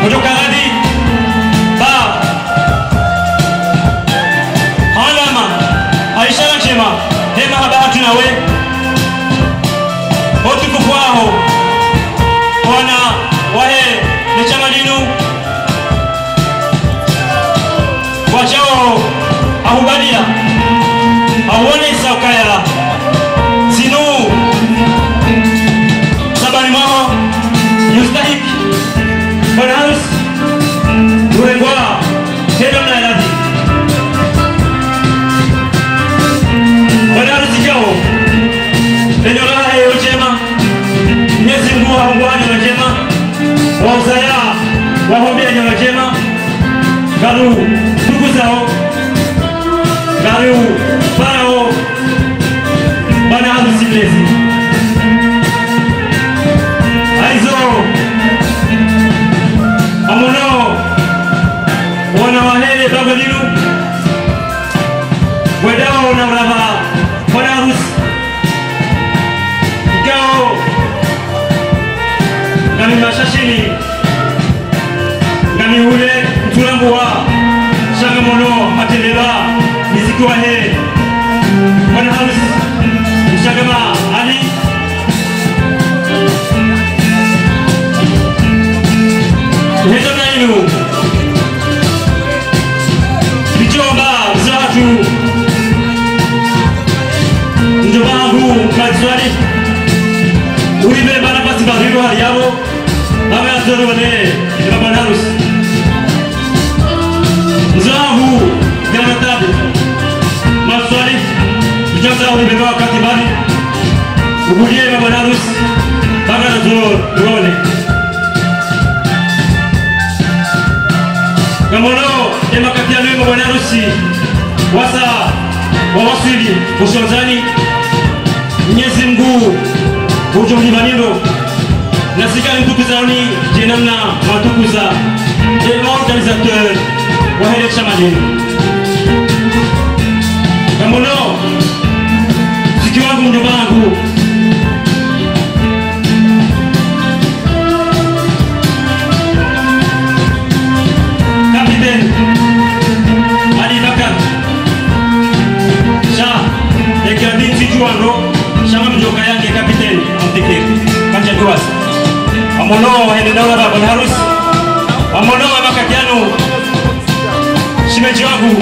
kutoka hadi ba alama Aisha Chema hema habari nawe otukufu wao wana wahe ni chama linu wachao ahubadia awone saukaya zinu sabani mao yustahik Bonarus Urengwa Hedo na Ladi Bonarus Ikao Lenyola Heo Jema Nyezi Mgua Hongwani wa Jema Wauzaya Wahombia Nyawa Jema Garu Tuku Zao Garu Farao Bonarus Iblezi Aizo Amono wana wahele bagalinu wedao na mraba Bonarus ikao ngami mashashini ngami ule mtulambu wa shanga mono mateleba miziki wahe Bonarus mshagama Ali Hedo na inu Bichomba Zatu Njobangu Majwari Uribe Banapati Barigo Hariabo Ame Azoro Wane Bonarus Zahu Granatabu Majwari Bichomba Uribe Wakati Bari Ubulie Bonarus Bagara Zoro Wane Kamono emakati aluimo Bonarusi wasa wawasili ushonzani Mwenyezi Mungu ujumlibaniro nasikali mtukuzani jenamna matukuza organisateur wa hele chamadini Kamono zikiwangu mjobangu Ali Bakar Shah Ekadin Sijuano Shama mjoka yake kapiteni Mtikiri Kanja Duas Amono hende daula ba Bonarus Amono makatiano Shimeji wangu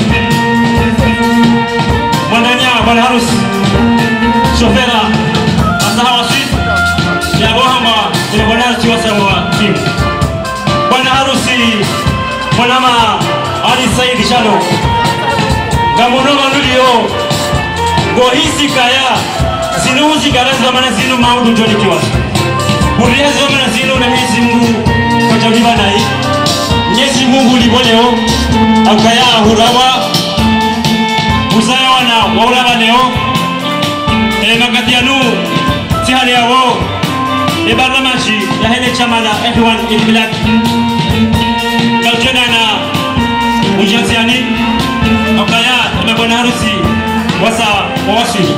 Mwandanya Bonarus Shofera Asahawa Sweet Ya Bohama Ina Bonarus wasa wa timu Bonarusi Mwanama Ali Said Shano Gamono Manulio Gohisi Kaya Zinuzi Garaza Mana Zinu Maudu Joni Kiwas Buriazo Mana Zinu na Nyezi Mungu Kajabiba nai Nyezi Mungu Liboleo Akaya Hurawa Musaya wana Waulawa Neo Makatianu Tihali Awo Barnamaji Ya hele chamala Everyone in black Kaljenana Ujansiani Akaya Bonarusi wasa wawasili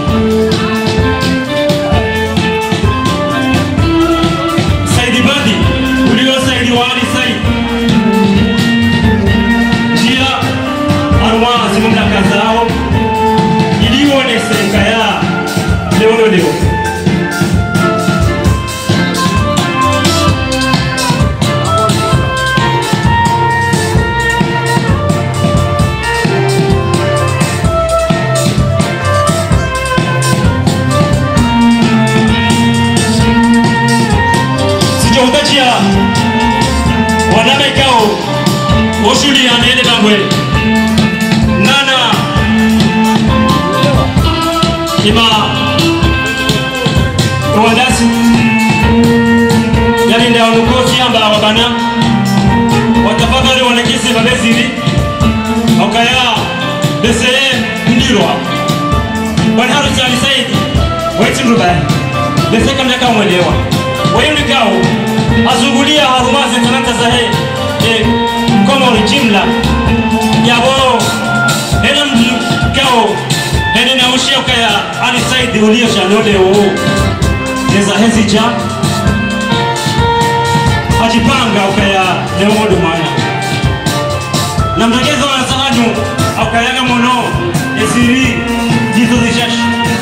Saidi Badi ulio Saidi Wali Said Jia Arwa Zimumla Kazao Ilione Senkaya Leo Wanama ikao Oshuli anele bangwe Nana Ima Rwandasi Yali nda wanukosi amba wabana Watafadhali wanakisi babeziri Okaya Beseye Ndirwa Bonarus Ali Said Weti mrubai Beseka mjaka mwelewa Wayuni kao Azungulia harumazi talanta zahe Komo jimla Yabo Hena mkao Hena na ushia ukaya Ali Said ulio shanode uo Neza hezi ja Hajipanga ukaya leo modu mwana na mtegezo wa sahanyu akayaga mono esiri jizo zishash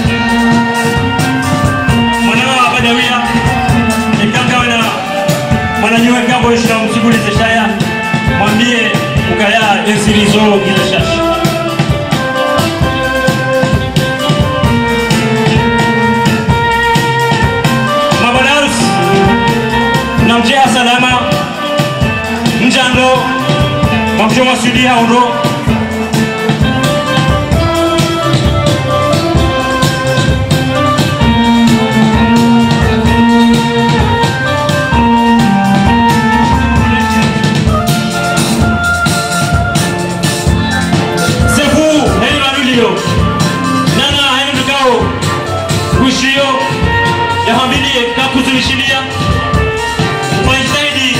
mwana wa badawia nikanga wana mwananywe kambo ishira msibuli zeshaya mwambie ukaya esiri zo gizeshash mabadarus namjia salama mjando mamjoma sudi haundo sefu heli manulio nana heli mdukao wishio ya hambili kakuzunishilia zaidi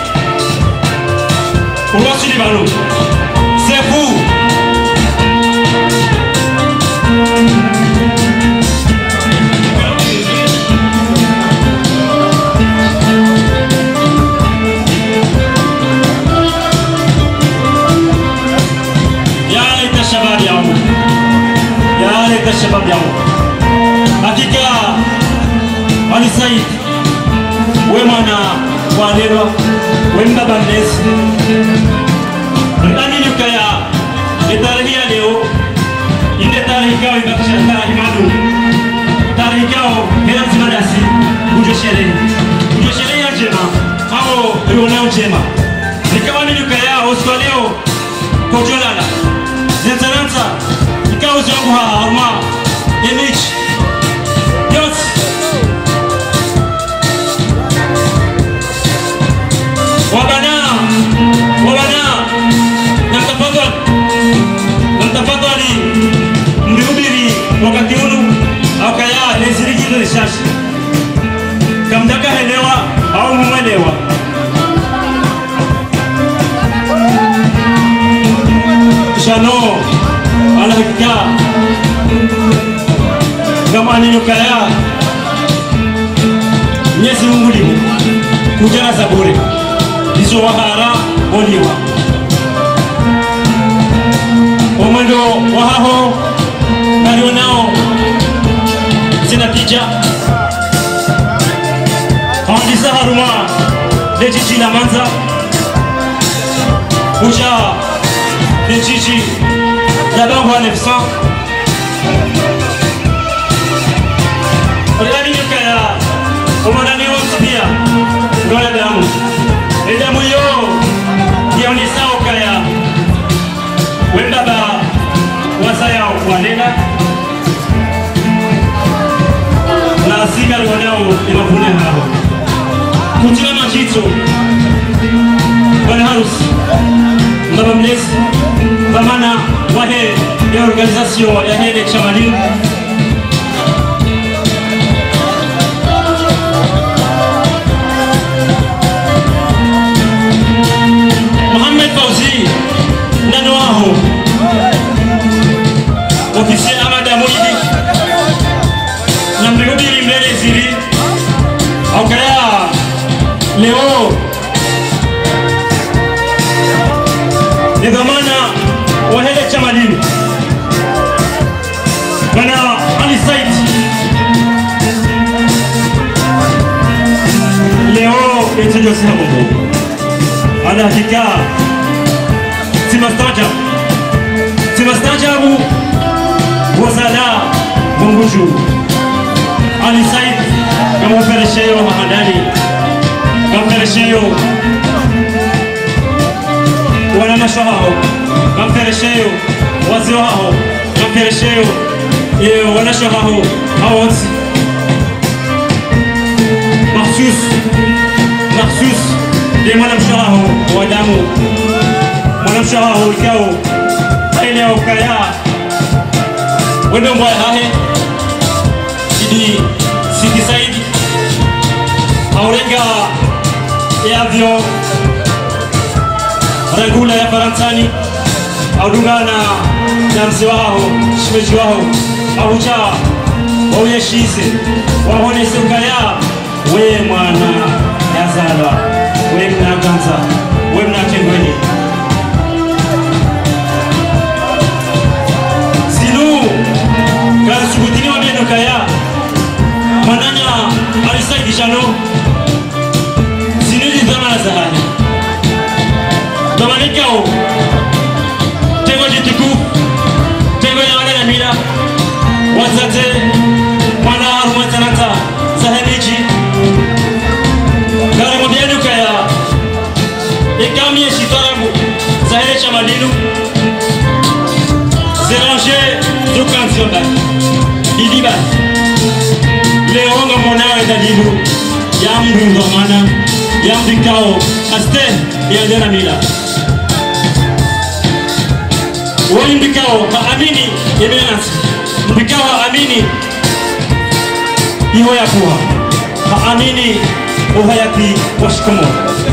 urwasili balo sefu ya laita shabab yangu hakika Ali Said we mwana walerwa we mbaba mnesi ndani nyukaya tarehe ya leo inde tarehe kao ibakisha tarehe madu tarehe kao hela zimadasi ujoshere ya njema hao rionao njema nikawa ni nyukaya oswaleo kojolala zenzaranza ikawa zangu harma image yos wabana namtafadhali mlihubiri wakati huu akaya lesirikizo rishashi kamtaka helewa au mumelewa shano ala hakika kama ninukaya Mwenyezi Mungu limu kujana zabure izo wahara oliwa omwendo wahaho narionao zinatija ondisa haruma lejiji la manza uja lejiji la bangu wa 900 Olani nyukaya omwana niwo pia ngola damu edamu yo yaonisa okaya wembaba wasaya wanena na siga wanao imafune hao kutina majito bwana harusi mbaba mlesi zamana wahe ya organizasyon ya hele chamalin Mohamed Fauzi Nanoaho officier Amada Moidi na mrihubiri mbele zili aukaya leo ni dhamana wahele chamalini bwana Ali Said leo etujo samungu ala hakika simastajabu wasala munguju Ali Said kama feresheyo mahandani kama feresheyo wananashaho kama feresheyo waziwaho kama feresheyo wanashaho hawonsi mahsus de mwanamshaho wa damu mwanamshaho ikao ile ukaya wendo mbaya hahe idi Sidi Said aurenga ya avion regula ya Faransani audungana na mzee wao shimeji wao auja wauyeshise wahonese ukaya we mwana yazala we mnaganza Nikao tengo jitiku tengo ya wale na mila wazate mwana haruma tanata zahenichi gari mobienu kaya ikami ya shitaramu zahenecha madinu zeranger do canción idiba leonga monawe dalilu yamdu ndomana yamdu kao aste ya dena mila wali mbikao haamini yemenasi mbikao haamini iho ya kuwa haamini uhayati washikomo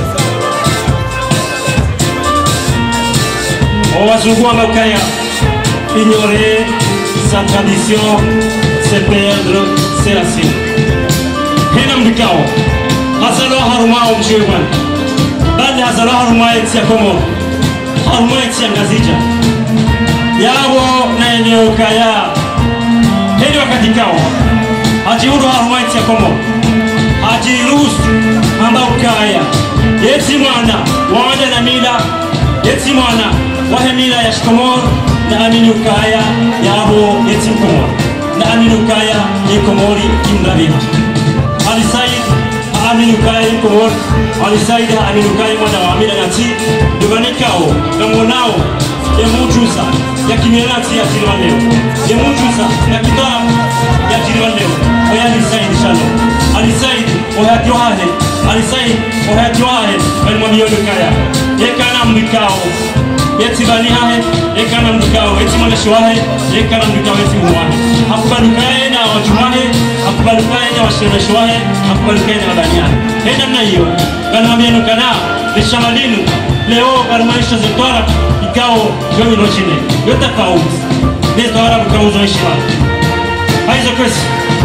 wazungu wa makaya ignorer sa tradition c'est perdre ses racines hena mbikao hazalo haruma umshirwan bali hazalo haruma ya komo haruma ya ngazija yabo na eneo kaya hedi wakati kao hajiuru haruma ya komo hajirus ambao kaya yeti mwana wanda na mila yeti mwana wahemila ya shikomor na aminu kaya yabo yeti komor na aminu kaya ni komori imravina Ali Said aminu kaya komor Ali Said aminu kaya mwana wa amila nati duganikao gamonao ya mujuza ya kimelati ya jirwaneo ya mujuza ya kitara ya jirwaneo oya Ali Said shalo Ali Said oya johahe Ali Said oya johahe bali mwamiyono kaya yekana mbikao yeti bani hahe yekana mbikao yeti mwana shwahe yekana mbikao yeti mwahe hakubalukaye na wajumahe hakubalukaye na washirana shwahe hakubalukaye na wadani hahe hena mna hiyo kana mwamiyono kana lishamalinu leo karumanisha zetwara ikao yomi nochine yota kauz zetwara bukauzo ishiwa haizo kwesi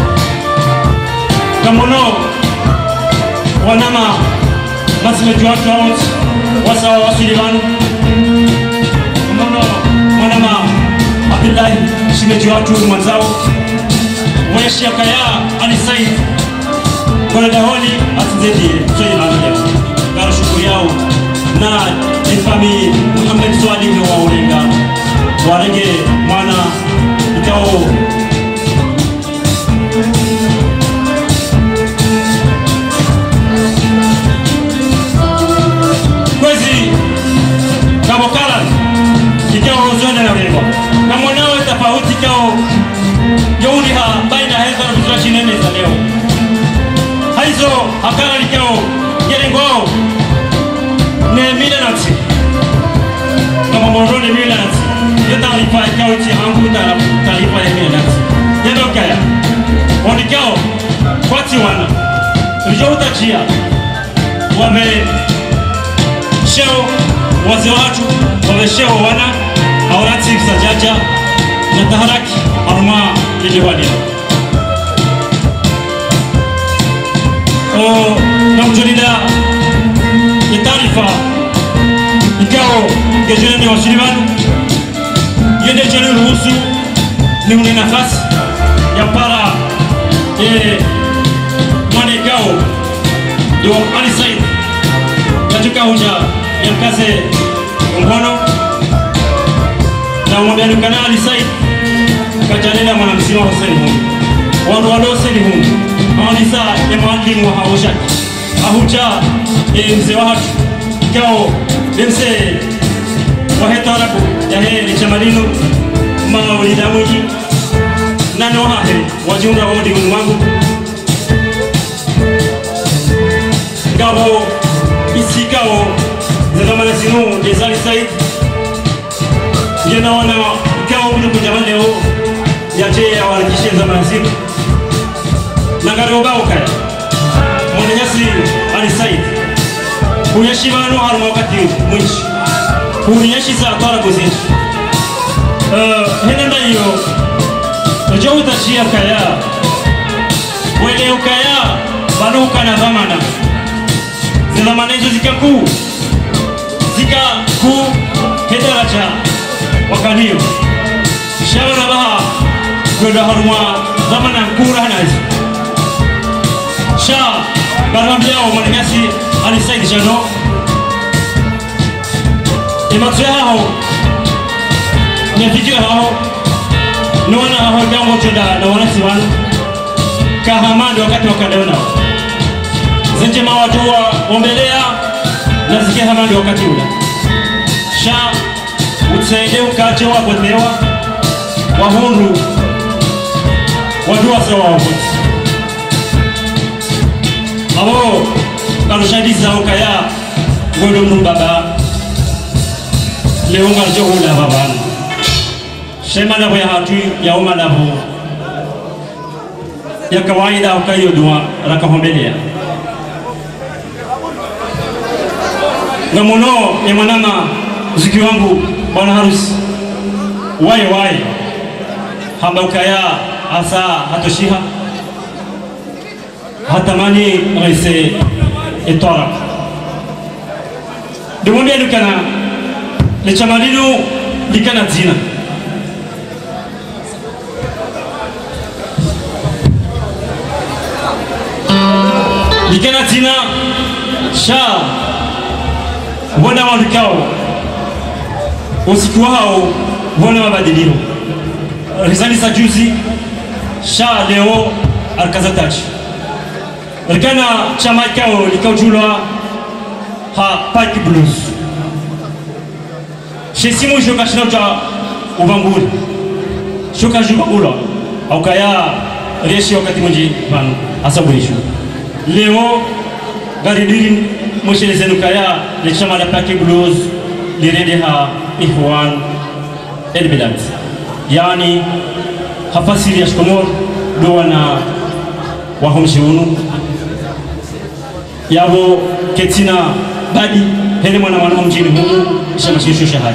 kamono wanama masimeju watu hawot wasawa wasulivanu kamono wanama Abdullahi shimeju watu mwanzao mweshia kaya Ali Said kwa daholi atizedie soye manuja karo shukuri yao na infami Muhammad Swali wa Orenga warege mwana ikao kwezi kabokala ikao zone na Orenga na mwanao tofauti ikao yauliha baina heza na vizura chinene za leo haizo hakara ikao yerengo ne milanati kama morone milanati yata ifa ikao ti hangu tarifa ya milanati yendo kaya ondikao kwati wana rijota chia wame sheo wazee watu wame sheo wana aurati sajaja na taharaki arma lijiwania namjulida taarifa ikao gejeni wa Shirivanu yende jeni ruhusu ni une nafasi ya para mwane ikao yo Ali Said katika hoja ya mkaze mkono na mwambia nukana Ali Said kajanena mwana msima Hussein Hungu wano wano Hussein Hungu maonisa ya mwalimu wa haoshaki ahuja mzee watu ikao mzee waheta rabu ya heri chamalinu maulida mwiji nano hahe wajunga wodi mwangu ngabo isikao zedamana zinu desali Said yena wana ikao mwenye kujama leo yaje ya walikishe zamana zinu nangaro bao kaya mwenyasi Ali Said kunyeshimano haruma wakati mwinchi kunyeshiza atwara kuzinchi hena ndayo jo utachia kaya wele ukaya banuka na dhamana zidhamana hizo zikaku hedaraja wakaniyo shabana baha kwenda haruma dhamana kura hanazi sha barambia wa mwananyasi Ali Said Jano watu hao ni video hao naona hao jambo tunda na wanasi wana kahamando wakati wakadaona zenje mawatu wa ombelea na zike hamando wakati ule sha utsaide ukache wa botewa wahundu wadua sawa wabuti abo kanushadiza ukaya godo mnu baba leonga johula babana shema na ya hatu ya uma na bu ya kawaida ukayo dua rakahombelea na muno ya manama ziki wangu bwana harusi wae hamba ukaya asa hatoshiha hatamani raise etara demondia dukana le chamalinu dikana zina dikana zina sha wana walikao usiku wao wana mabadiliko rizani za juzi sha leo alkazatachi Rikana chama kao likaujulwa ha Pike Blues. Shesimu shoka shinauta ubanguri. Shoka juba ula. Au kaya reshi wakati mwenji panu asaburishu. Leo gari diri mwishe zenu kaya le chama la Pike Blues lirede ha Ikhwan El Bilad. Yani hafasiri ya shkomor doa na wahomshiunu yabo ketina badi hele mwana wana mjini humu shamashisho shahadi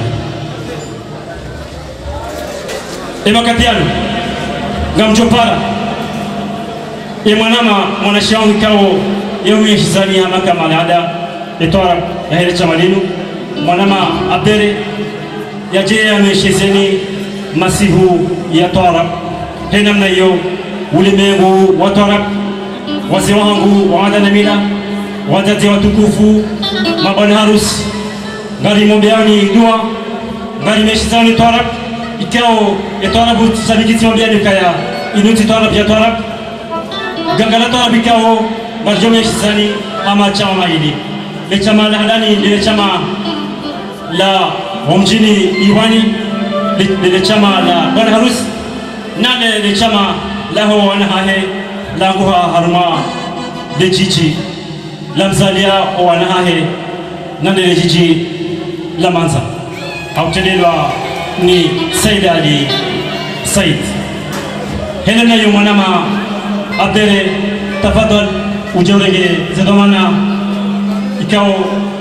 emakatiano gamjopara mwanama mwanashauri kao yomi shizani ya maka malada etwara ya hele chamalinu mwanama abdere ya jeye ya meshezeni masihu ya twara hena mna yo ulimengu wa twara wazee wangu wa Ada Mila wazazi watukufu mabwana harusi ngari mombeani dua ngari meshizani torak ikao etorabu sabikiti mombeani kaya inuti torab ya torak gangala torab ikao ngari meshizani ama chama hili le chama la hadani le chama la wamjini iwani le chama la bwana harusi nane le chama la ho wanahahe la kuha harma de chichi lamzalia wanahahe nande jiji la manza autelelwa ni Said Ali Said helena yumanama abdere tafadhal ujorege zedomana ikao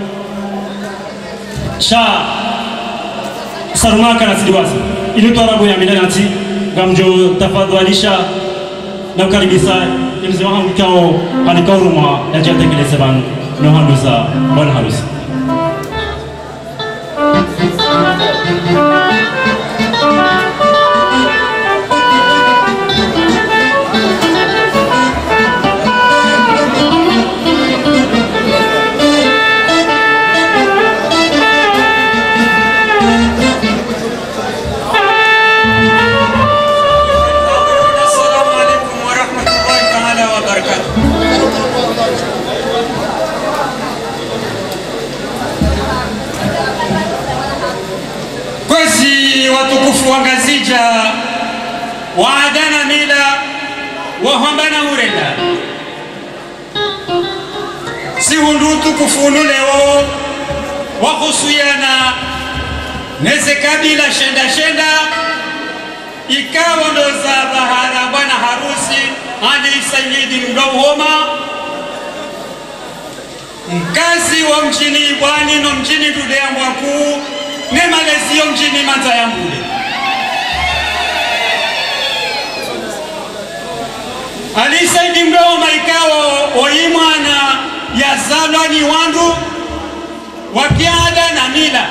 sha sarumaka na sidiwazi ili torabu ya milanati gamjo tafadhalisha na karibisa mzee wangu kao anikauruma ya jatekeleza bana no handuza bwana harusi watukufu wangazija wa Ada Mila wahambana hurenda si hundutu kufunu leo wahusiana neze kabila shenda ikawa ndoza bahara bwana harusi Ali Saidi Mdauhoma mkazi wa mjini Ibwani no mjini Dudea Mwaku ne malezio mjini Manza ya Mbule Ali Saidi Mdauhoma ikawa oimwana ya zalwa ni wandu wakiada na mila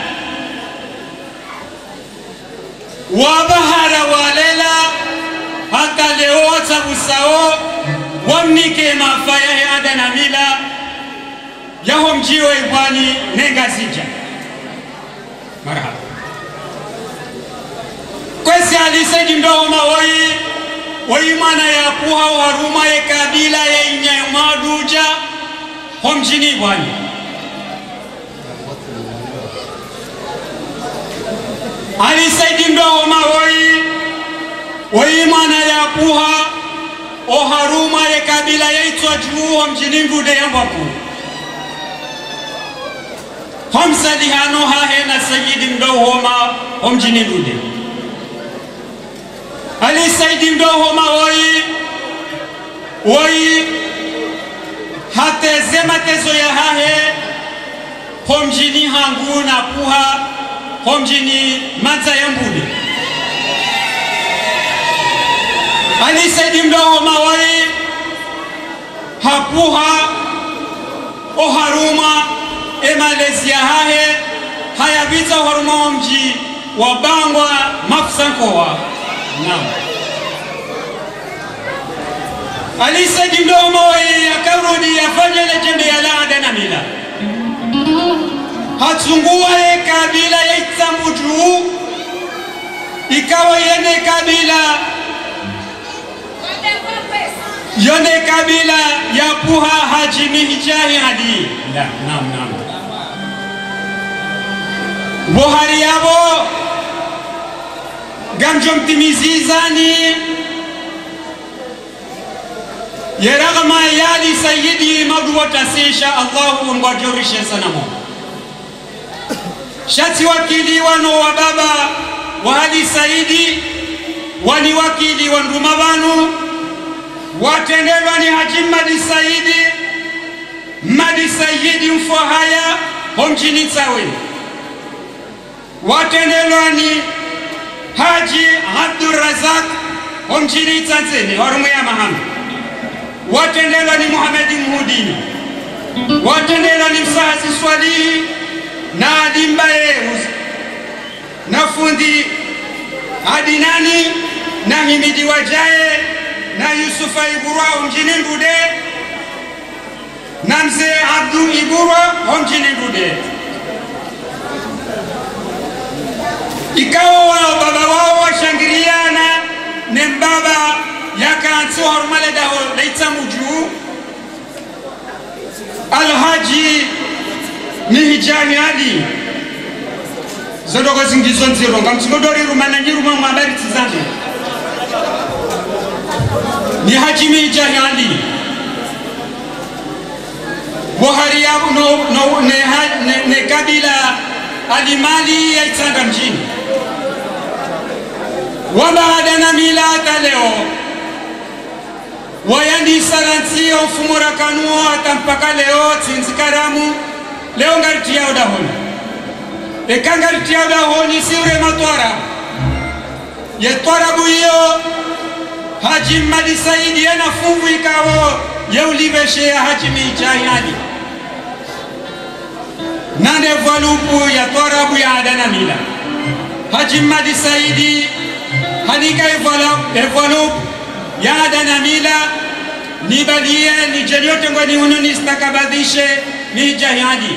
wabahara walela hata leo tabusao wamnike mafaya ya Ada na mila yaho mjiwe Ibwani nenga zija marhaba kwesi Ali Said Ndoma woi mana ya puha waruma ya kabila ya Inyamaduja homjini bwani Ali Said Ndoma woi mana ya puha o haruma ya kabila ya Itwajuu homjini Ngude Yambapu homsadi hano hahe na Said Ndoma homjini Ngude Ali Said Ndoma woi hateze matezo ya hahe homjini hangu na puha homjini Manza ya Mbude Ali Said Ndoma hapuha o haruma emalezi ya hahe hayabita haruma mji wa Bangwa Mafsankowa naam Ali Said Ndoma akarudi afanye legende ya laada na mila hatungua kabila ya Itsamujuu ikawa yene kabila ya puha Haji Mihijahi hadi naam Buhari yabo gamjo mtimizizani yeragama yali Sayyidi maduwata sisha Allahu mbajorishe sanamo shati wakili wano wa baba wa Ali Saidi wani wakili wa ndumabanu watendelwa ni Haji Madi Saidi mfohaya homjini Tsawe watendelwa ni Haji Abdurrazak homjini Tanzania horumu ya Mahama watendelwa ni Muhammad Muhudini watendelwa ni Msahazi Swalihi na Adimbaye na fundi Adinani na Himidi Wajaye na Yusufa Iburwa homjini Ngude na Mzee Abdu Iburwa homjini Ngude ikawa wao baba wao washangiriana ne mbaba yakantu hormale daho Itsamujuu Alhaji Mihijahi Ali zodoko zingizo nziro ngamtsingodori rumana nyiruma mwabari tizangu ni Haji Mihijahi Ali Buhari yabu ne kabila alimali ya Itsanga mjini wabaada na milata leo wayandi saranti ofumura kanuo atampaka leo tsinzikaramu leo ngariti ya udahoni ekangariti ya udahoni siure matwara yetwarabu hiyo Haji Madi Saidi yana fungu ikawo yeulibeshe ya Haji Mihijahi Ali nande valupu ya twarabu ya adana mila Haji Madi Saidi hanika evalupu ya adana mila nibalie nijeliote ngwani unu nistakabadhishe Mihijahi Ali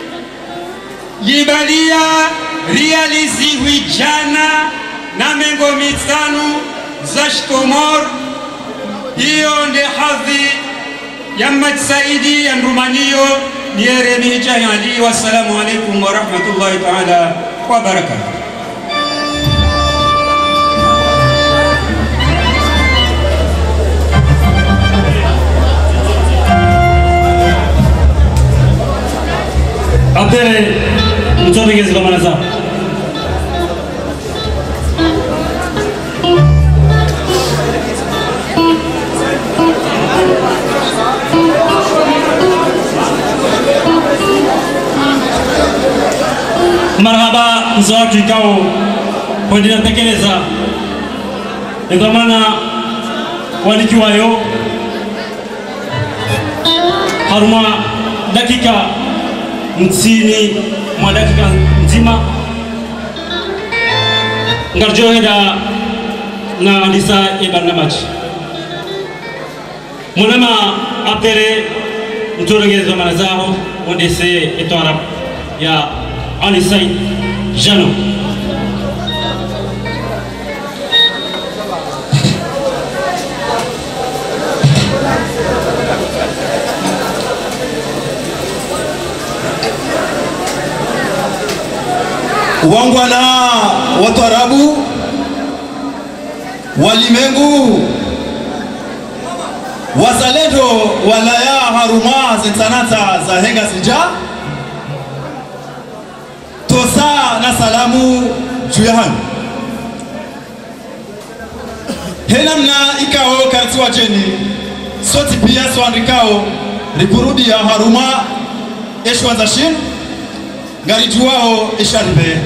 yibalia realizi wijana na mengo mitanu za shkomor hiyo nde hadhi ya Madi Saidi ya Ndumaniyo niere Mihijahi Ali. Wassalamu alaikum wa rahmatullahi ta'ala wa barakatuh. Abdele mtoto ngezi kwa manaza marhaba mzawatu ikao kuendelea tekeleza edhamana walikiwayo haruma dakika mtini mwa dakika nzima ngarjoheda na lisa ibarnamaji munama apere mtorongeza manazao ondese etwara ya Ali Said Jano. Wangwana watu Arabu, walimengu, wazalendo walaya haruma zentanata za henga sija, tosa na salamu juyahan. Henamna ikao karti wajeni, soti pia swandikao rikurudi ya haruma eshwanzashin, gari juwao isharibe.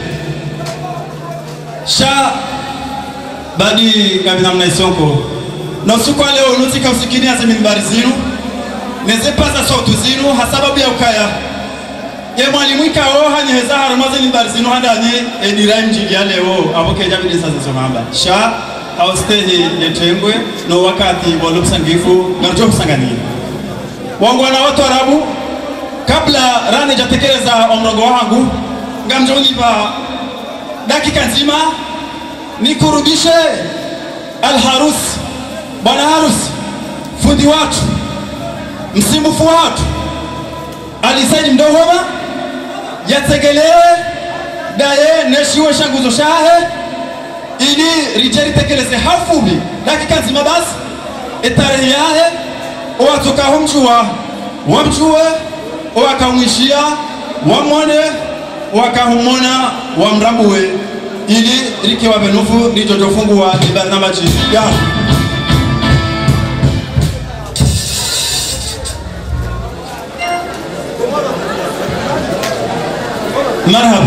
Sha badi kabina mnaisonko na usiku leo unutika usikini ya mimbari zinu neze paza sautu zinu hasababu ya ukaya ye mwalimu ikao hanyeheza harumaze mimbari zinu handanye edirai mjigi ya leo aboke jabidi sasa somamba sha austehi netengwe no wakati walupsangifu ngarujo kusangania wangwana watu Arabu kabla rane jatekeleza omrongo wangu ngamjoni ba dakika nzima nikurudishe alharus bwana harus fundi watu msimbufu watu alisaidi mdohoma yategelewe daye neshiwe shanguzo shahe ili rijeri tekeleze hafubi dakika nzima basi etarehe yahe owatuka humchua wamchue owakamwishia wamwone wakahumona wamrabuwe ili rikiwa benufu nijojofungua ibarnamaji ya marhaba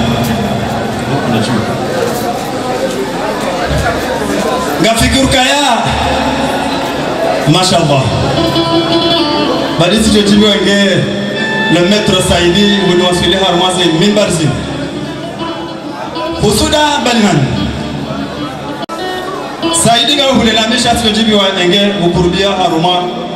ngafikur kaya mashallah badisi jojibu wenge le maître Saidi munwasili harmazi minbarzi husuda baliman Saidi ga hulelamisha jojibu wenge ukurudia haruma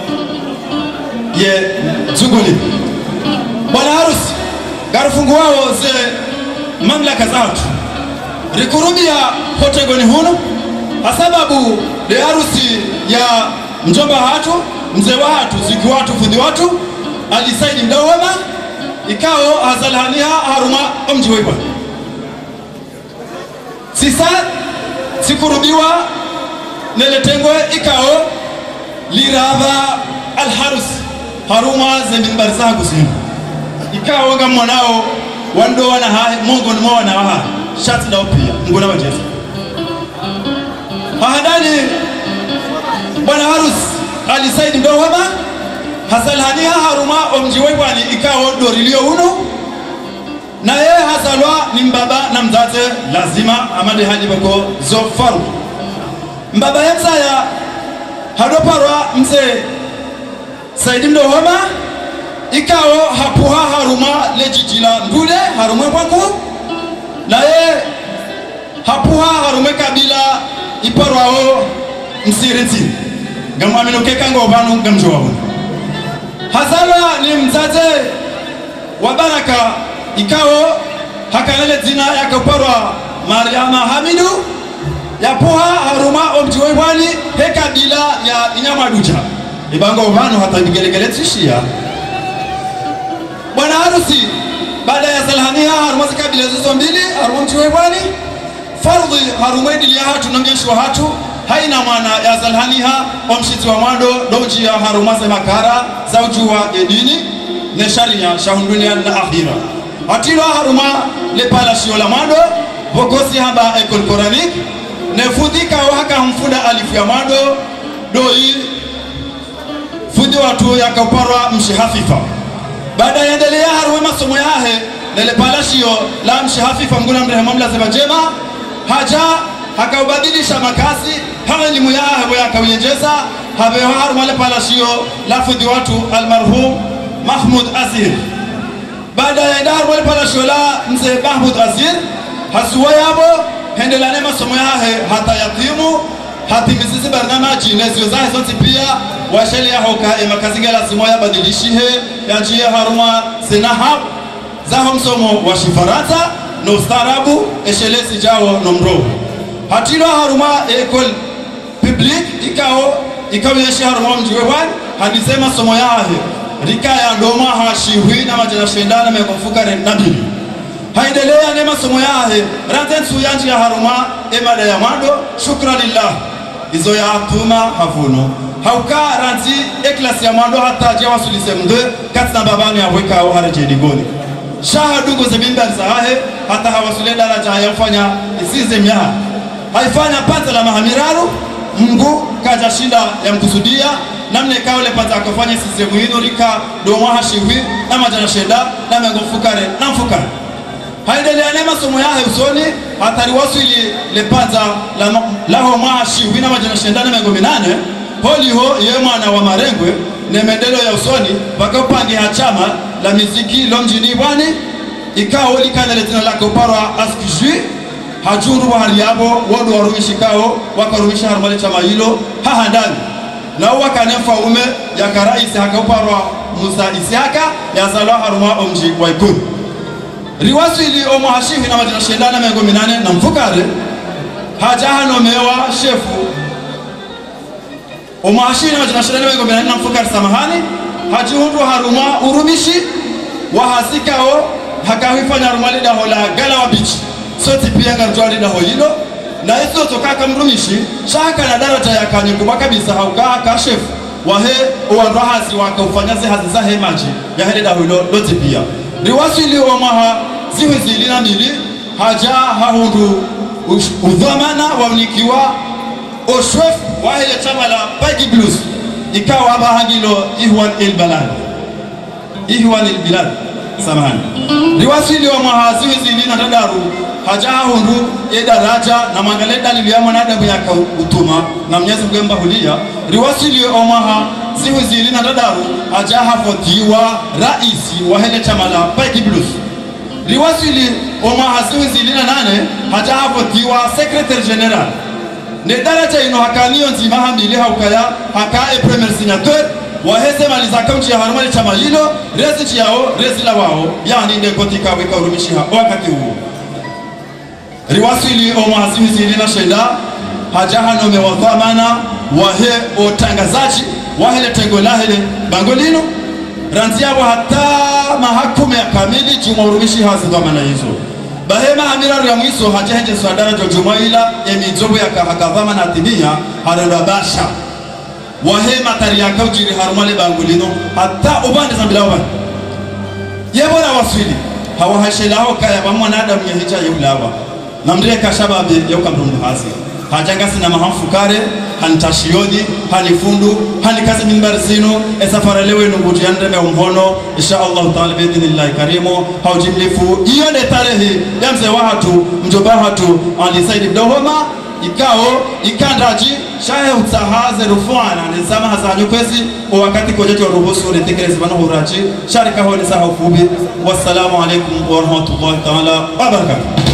ye zuguli bwana harusi garufunguwao ze mamlaka zatu rikurubia hotegoni hunu hasababu de harusi ya mjomba hatu mzee watu ziki watu fundi watu alisaidi mdawama ikao hazalhania haruma mji waiba sisa sikurubiwa neletengwe ikao lirava alharus haruma zembimbar zangu sinu ikao nga mwanao wando wana hae mungu ni mwana waha shati na upia nguna wajeza hahadani bwana harus alisaidi mdawama hasalhania haruma omjiwebwani ikao dorilio uno na ye hasalwa ni mbaba na mzate lazima amade hadi bako zofaru mbaba yemsaya hadoparwa mze Saidi mdohoma ikao hapuha haruma lejijila ndule haruma kwangu na ye hapuha harume kabila iparwao msiriti ngamwaminokeka ngobanu ngamjwawo Hazala ni mzaze wa Baraka ikao hakanele zina yakaparwa Mariama Hamidu yapuha haruma omjiwebwani hekabila ya Inyamaduja ibango vanu hata bigelegele tishia bwana harusi baada ya salhania haruma kabila zozo mbili haruma omjiwebwani fardhi haruma idili ya hatu nangeshwa hatu haina mwana ya zalhaniha omshiti wa mwando doji ya harumase makara zaujua edini ne sharia shahundunia na akhira atilo haruma le palashio la mwando vogosi haba ekol koranik ne fudika waka mfunda alifu ya mwando doi fudi watu ya kauparwa mshihafifa baada ya endelea haruma masomo yahe ne le palashio la mshihafifa mguna mrehemamla zeba jema haja hakaubadilisha makazi hama elimu yahe yakawiyejeza habeho harumale palashio lafudhi watu almarhum Mahmud Azir baada ya idar wale palashio la mzee Mahmud Azir hasuwa yabo hendelane masomo yahe hata yatimu hatimizizi barnamaji nezio zahe zote pia washeli ya hoka makazingela simo ya badilishihe ya njia haruma sinahab zaho msomo wa shifarata no ustarabu eshelesi jao no mro hatilo haruma ekol public ikao yeshi haruma mjiwe wan hadisema somo yahe rikaya ndoma hashiwi na majana shendana mekofuka nabili haidelea nema somo yahe ranten suyanji ya haruma emada ya mando shukra lillah izo ya atuma havuno hauka ranti eklasi ya mando hata jewa sulise mde katina babani ya weka au haraje digoni shahadugo zebimba zahahe hata hawasule daraja hayafanya isize myaha haifanya pata la mahamiraru Mungu kaja shinda ya mkusudia namne kaole pata akafanya sistemu hino rika domwa hashiwi na majana shenda na megofukare na mfukare haidelea nema somo yahe usoni hatari wasu ili lepata laho mahashiwi na majana shenda na megominane holi ho ye mwana wa marengwe ne medelo ya usoni baka upangi hachama la miziki lomjini bwani ikao likana letina lako parwa askijui hajuru wa hariabo wadu warumishi kao wakarumisha harumali chama hilo hahandani na wakanefa ume ya karaisi hakauparwa Musa Isiaka ya zalwa haruma omji waikuni riwasu ili omo hashihi na majina shendana mengo minane na mfukare hajahano mewa shefu omo hashihi na majina shendana mengo minane na mfukare samahani hajihundu haruma urumishi wahazikao hakawifanya harumali dahola gala wa bichi soti pia ngarjwali daho hilo na hizo tokaka mrumishi shaka na daraja ya kanyukuba kabisa haukaa ka chef wahe uandahazi wakaufanyaze hazi za hemaji ya hele daho hilo lote pia riwasili wa maha ziwe zilina mili haja hahundu udhamana waunikiwa oshwef wahele chama la Pagi Blues ikawa haba hangilo ihwan ilbilad samahani riwasili wa maha ziwe zilina dadaru haja hundu daraja na mangale dalili ya mwanadamu yaka utuma na Mwenyezi Mungu hulia riwasili omaha ziwe zilina dadaru haja hafotiwa raisi wa hele chama la Pagi Blues riwasili omaha ziwe zilina nane haja hafotiwa secretary general ne daraja ino hakanio nzima hambili haukaya hakae premier signateur wa hese maliza kaunti ya harumali chama hilo rezi yao rezi la wao yani ndekotika weka urumishiha wakati huo riwasili omahaziwi zilina shenda hajahano mewadhamana wahe otangazaji wahele tengo lahele bangolino ranziabo hata mahakume ya kamili jumaurumishi hazi dhamana hizo bahema hamiraru ya mwiso hajahenje suadara jo jumaila emizobu ya kahakadhamana atibia harenda basha wahe matari ya kaujiri harumale bangolino hata ubande zambila ubande yebora waswili hawa hashela hao kaya bamwa nada mnyehija yulawa na mdreka shababi ya ukamrundu hazi hajangasi na mahamfukare hanitashiyodi hanifundu hanikazi minbari zinu esafara lewe nungutu yandeme umhono insha Allah ta'ala bidhinillahi karimu haujimlifu iyo ne tarehe ya mzee wahatu mjoba wahatu Ali Said Mdohoma ikao ikandaji shahe utahaze rufuana nizama hazanyu kwezi wakati kojeji wa ruhusu uletekelezi bana huraji sharika ho ni saha ufubi wassalamu alaikum wa rahmatullahi ta'ala wa barakatuh.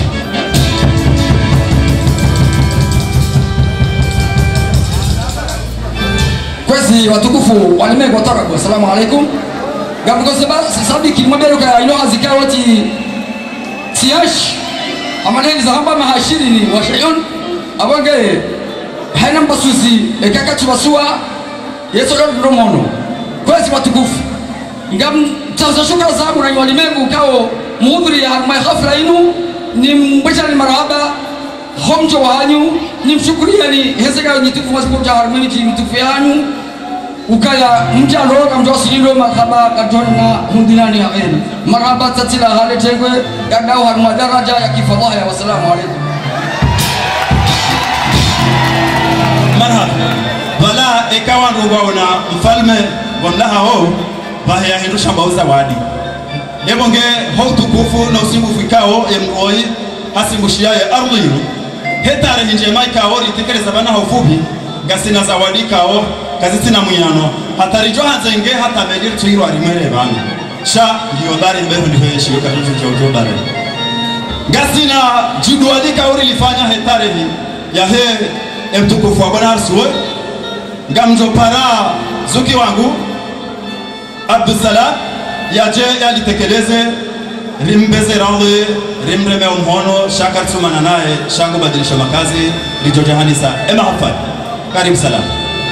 Kwezi watukufu walimego wataka assalamu alaikum gabugo sabiki mwaberuka ilo azikawati tiash amaneni za hamba mahashirini wa shayun abange haina mbasuzi ekakati basua yeso romono kwezi watukufu ngam taza shukra zangu na walimego kao muhudhuri ya harma hafla inu ni mbachani marhaba homjo wanyu ni mshukuria ni hezeka nyitufu masipota harmoni mitufu yanyu ukaya mjalo kama mjosililo marhaba katona hundinani haeni marhaba tatila hale tengwe gadao harma daraja ya kifadhaya wassalamu alaikum marhaba wala ikawa rubauna mfalme wa mlaha ho bahya hindu shamba uzawadi yebonge ho tukufu na usimu fikao emoi hasimbushia ya ardhi hetare hinjema ikao ritekeleza bana hofubi gasina zawadi kao kazisina muyano hatarijo hanzenge hata medir tuiro arimere bana sha ndiyo dari mbeho ndiheshi yokarufu jojo bare gasina judwadi kauri lifanya hetare hi ya he emtukufu wa bwana arsuwe ngamjo para zuki wangu Abdussalam yaje yalitekeleze rimbeze raudhi rimreme umhono shaka tsumana naye shangu badilisha makazi lijoja hanisa ema hafad karibu salam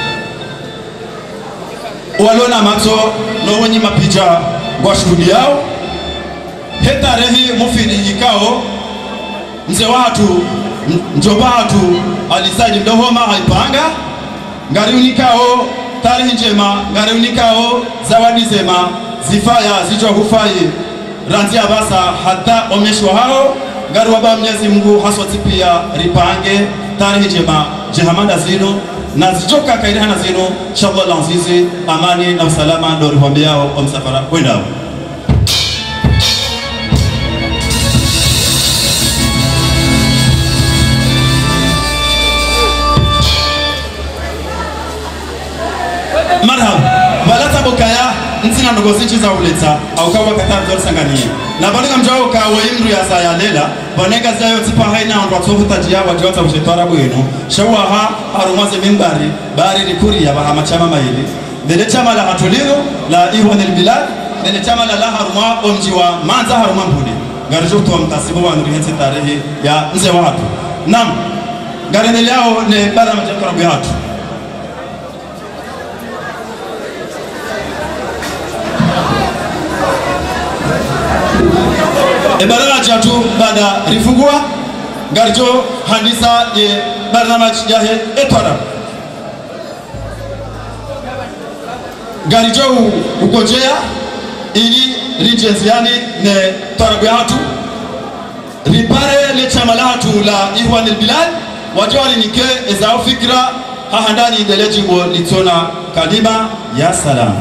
walona mato no wenye mapija kwa shuhudi yao hetarehi mufiri yikao mzee watu njobatu alisaidi mdohoma haipanga ngariunikao tarehe njema ngariunikao zawadi zema zifaya zichwa hufai ranzia basa hata omeshwa hao ngari waba Mwenyezi Mungu haswati pia ripange tarehe njema jehamanda zino na zichoka kairihana zino inshallah lanzizi amani na usalama ndo rihombeao o msafara kwendao. Marhaba balata bokaya ntina ndogozi chiza uleta au kawa katatu sanganie na balika mjao ka waimru ya saya lela banega zayo tipa haina ndo tsofuta jia wajota mshetwara bwenu shawaha harumaze mimbari bari likuri ya bahama chama maili dele chama la hatuliro la ihwan albilad dele chama la haruma omjiwa manza haruma mbuni ngarijo to mtasibo wa nurihense tarehe ya mzee wa hatu nam garendele yao ne bara mjakara bwa hatu Ebaraga chatu bada rifungua garjo handisa ye barnamaj jahe etwara garjo ukojea ili rijenziani ne twarabwe hatu ripare le chamalatu la ihwan albilad wajwali nike ezao fikra hahandani delejibo litona kalima ya salam.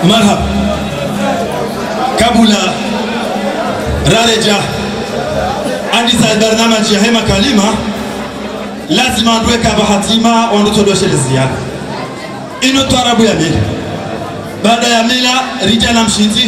Marhaba. Kabula rareja andisa barnamaji ya hema kalima lazima ndweka bahatima ondotodoshe ziada ino twarabu ya mila. Baada ya mila rija na mshinzi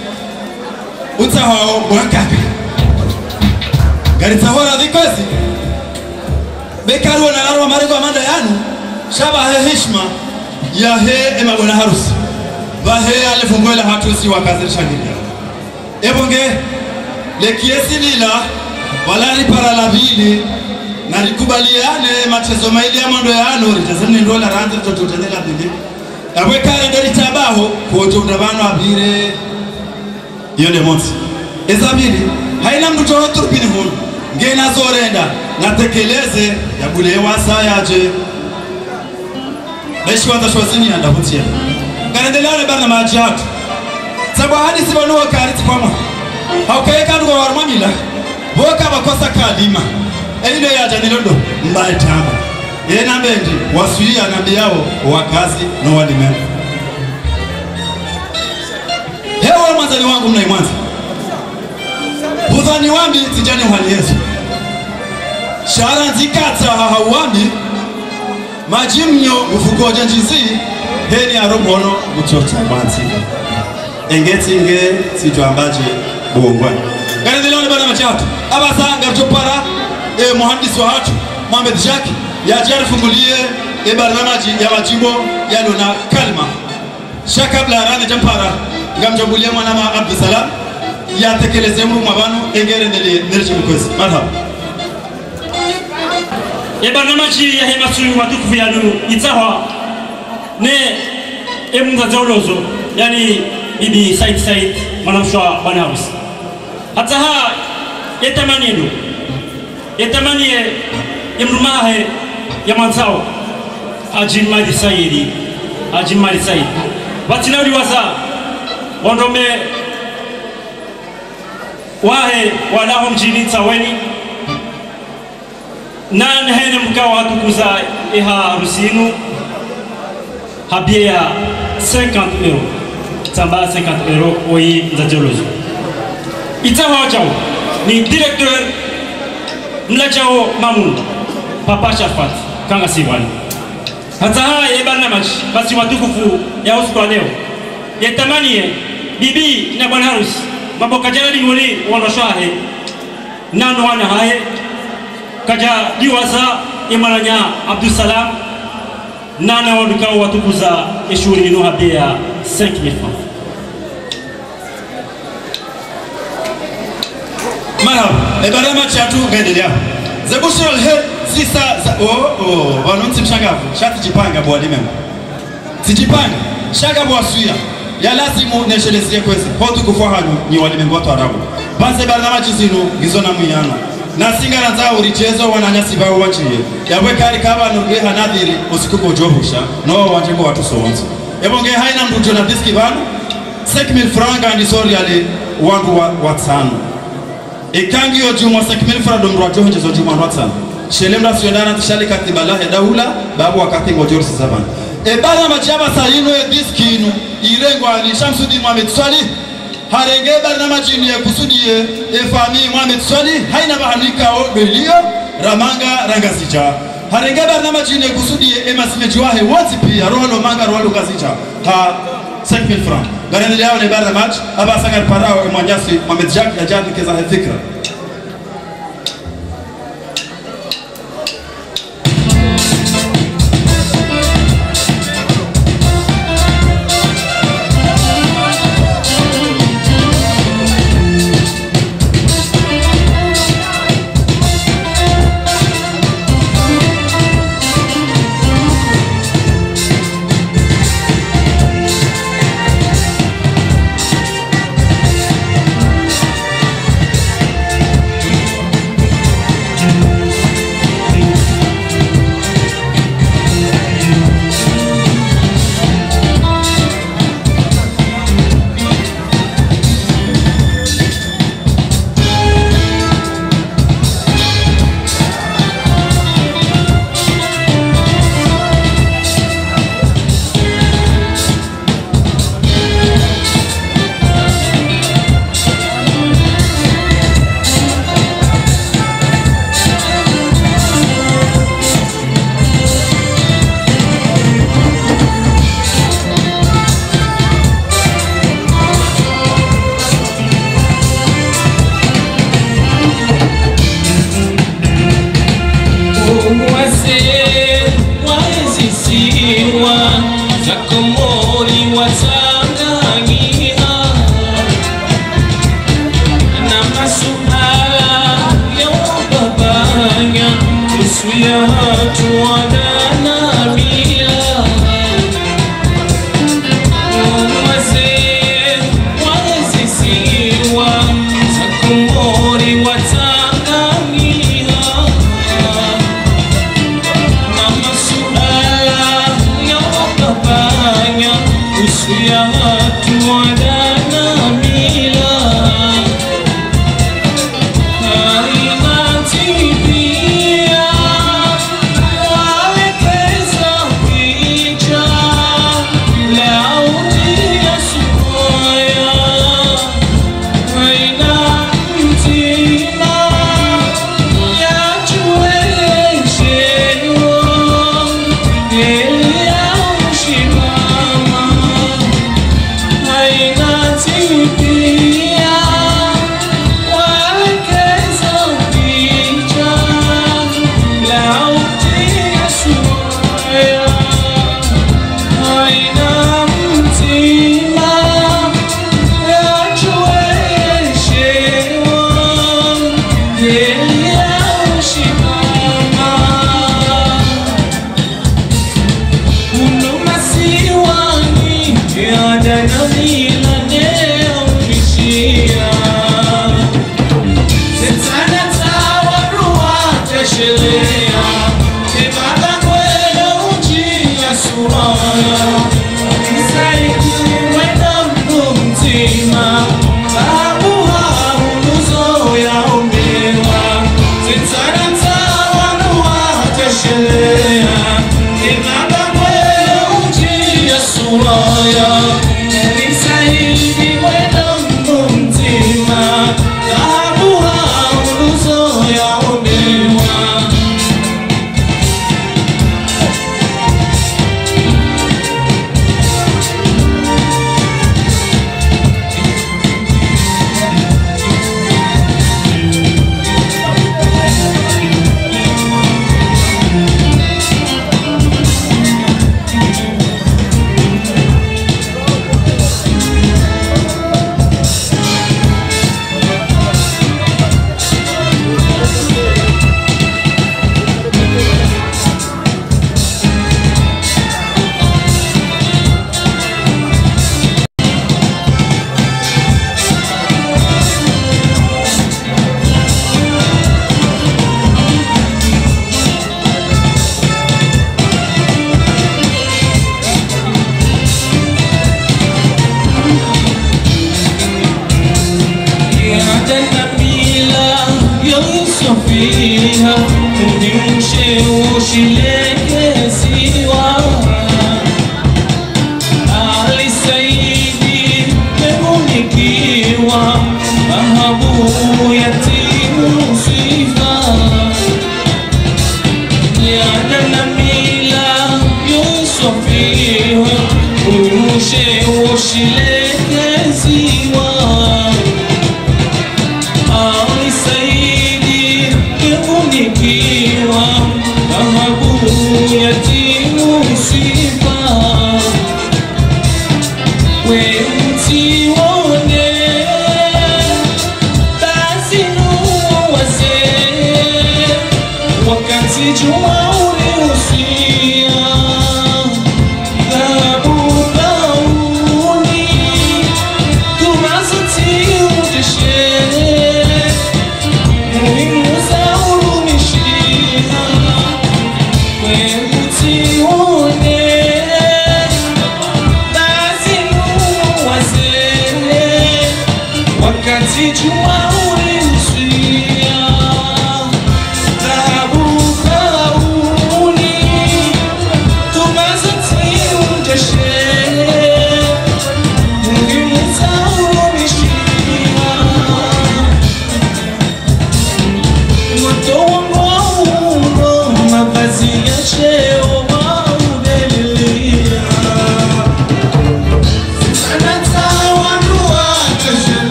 utahao mwakapi garitahora dhikozi bekaru na narwa marego amanda yanu shaba heshima ya he emabona harusi bahe alifungwela hatusi wakazirisha ngilia ebonge lekiesi lila walali para la vili na likubaliane machezo maili ya mondo ya anu ritazini ndola ranzi tututendela bili abwe kare ndori tabaho kuoto undabano abire yone monsi ezabili haina mtu choho turpini hulu ngena zorenda na tekeleze ya bule wasa yaje naishi wanza shwazini ya ndavutia kanendelea lebana maji hatu sabu hadi sibanuwa kariti kwa mwa haukaweka nduwa warmamila boka bakosa kalima eile ya janilondo mbae tama yena mbendi wasuia nambi yao wakazi no walimemu hewa mwanzani wangu mna imwanza budhani wambi tijani uhali yesu shara nzikata hauwambi majimnyo ufugoja njizi heni arobono utota mwanzi engeti inge situ ambaje buongwani gani zilone bana machatu abasanga tupara muhandisi wa hatu Mohamed Jacques ya jari fungulie barnamaji ya majimbo yalo na kalma shakabla rane jampara ngamjambulia mwanama Abdusalam ya tekeleze mru mwabanu engere ndele nirchi mkwezi marhaba barnamaji ya hemasu watukufu yanu itahwa ne emunga zawlozo yani bibi Said mwanamshwa bwana harusi hata ha yetamanie imrumahe ya manzao ajimali Said batinauri waza wandome wahe walaho mjini taweni nan hene mkawa watukuza iha harusinu habia ya 50 euro tamba 50 euro oyi nzajolozo itawa chao ni directeur mlachao mamun papa Shafat kanga siwani hata haya barnamaji basi watukufu ya usiku leo yetamanie bibi na bwana harusi mambo kajana diwoni wanashwahe nano wana haye kaja diwaza imaranya Abdusalam nana wadukao watukuza ishuri inu habia 5,000 francs. Marhaba barnamaji yatu ngaendelea zebushral he sisa wanonsi mshangavu shati jipanga bwalimemu sijipanga shaga bwasuya ya lazimu neshelezie kwezi hotu kufahanyu ni walimemu watu arabu banze barnamaji zinu gizona mwiyano na singara nzao richezo wananyasi bao wachiye yabwe kari kaba nurge hanadhiri usikuko johusha no wanjengo watu soonzi ebonge haina mdujo na diski banu 5,000 franga andisori yale wangu watano ikangi yo jumwa 5,000 franga domrwa johunje zo jumwa watano shelemra suyondana tishali katibala hedahula babu wakati ngojori sisaban ebara machaba sayino ya diski inu irengwa ni Shamsuddin Mohamed Swali harenge barnamaji ni kusudie efami Mohamed Swali haina bahanika belio ramanga rangasija harenge barnamaji ni kusudie emasimeji wahe wote pia roho manga roho kazija ha 5,000 francs garani yao ni barnamaji aba sangar parao emwanyasi Mohamed Jacques ajani keza fikra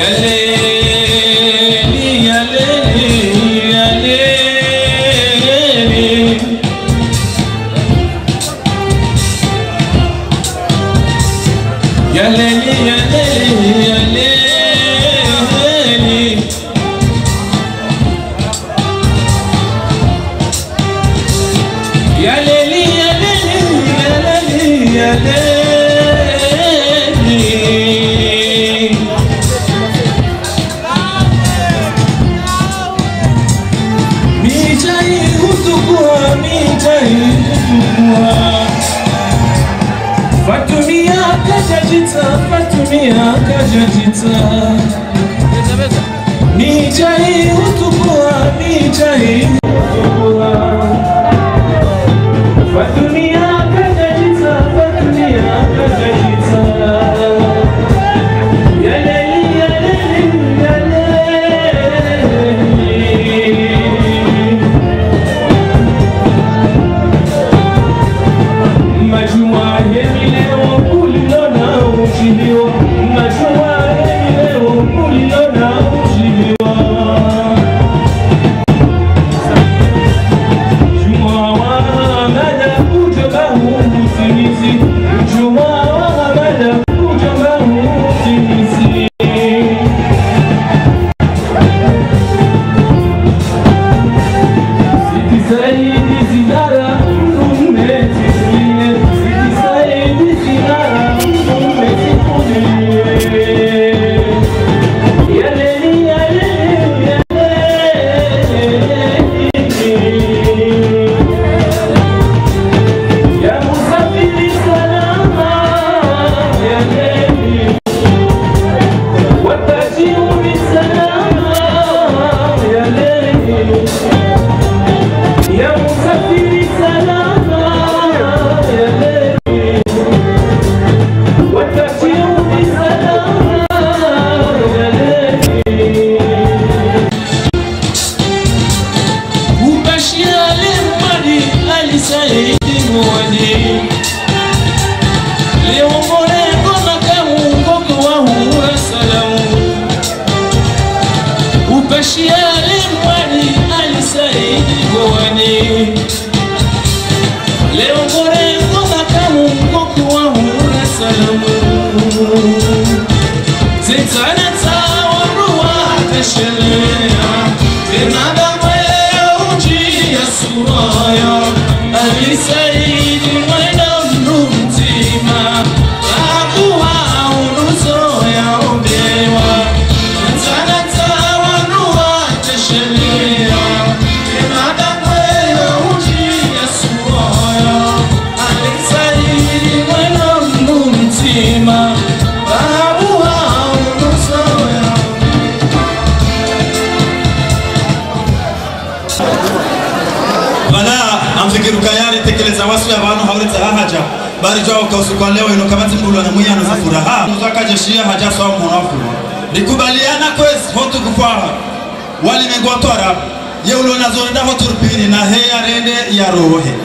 Nikubaliana kwezi hotu kufaha wali mengotwara yeulo nazonda hotu rupini na heya rende ya rohe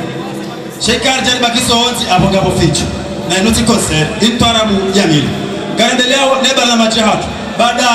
shekar jari bakiso honzi abogabo fichu na inuti konser intwarabu yamili garendeleo neba na majihatu baada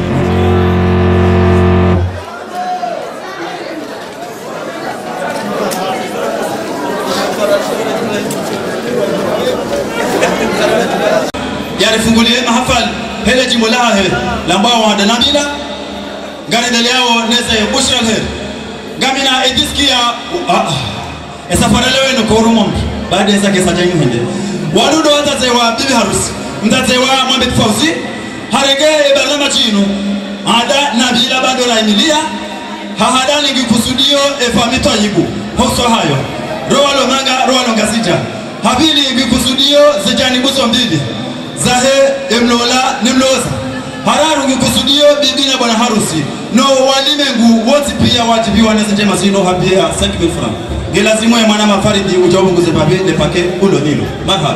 yarifungulie mahafali hele jimulaha hele lambao wanda nabila garendeleo neze bushra hele gamina ediskia esafarelewe no korumom baada ya zake sajanyu hende wadudo watazewa bibi harusi mtazewa mwambe tfauzi harege ebalama chinu ada nabila bado la emilia hahadani ngikusudio efamito yibu hoso hayo roalo manga roalo ngasija habili ngikusudio zijani buso mbili zahe emlola nimloza hararu ngikusudio bibi na bwana harusi no walimengu wote pia wajibiwa neze njema zino habia 5,000 francs gelazimu ya mwana mafaridi ujawabu nguze pape le pake ulo nilo marhaba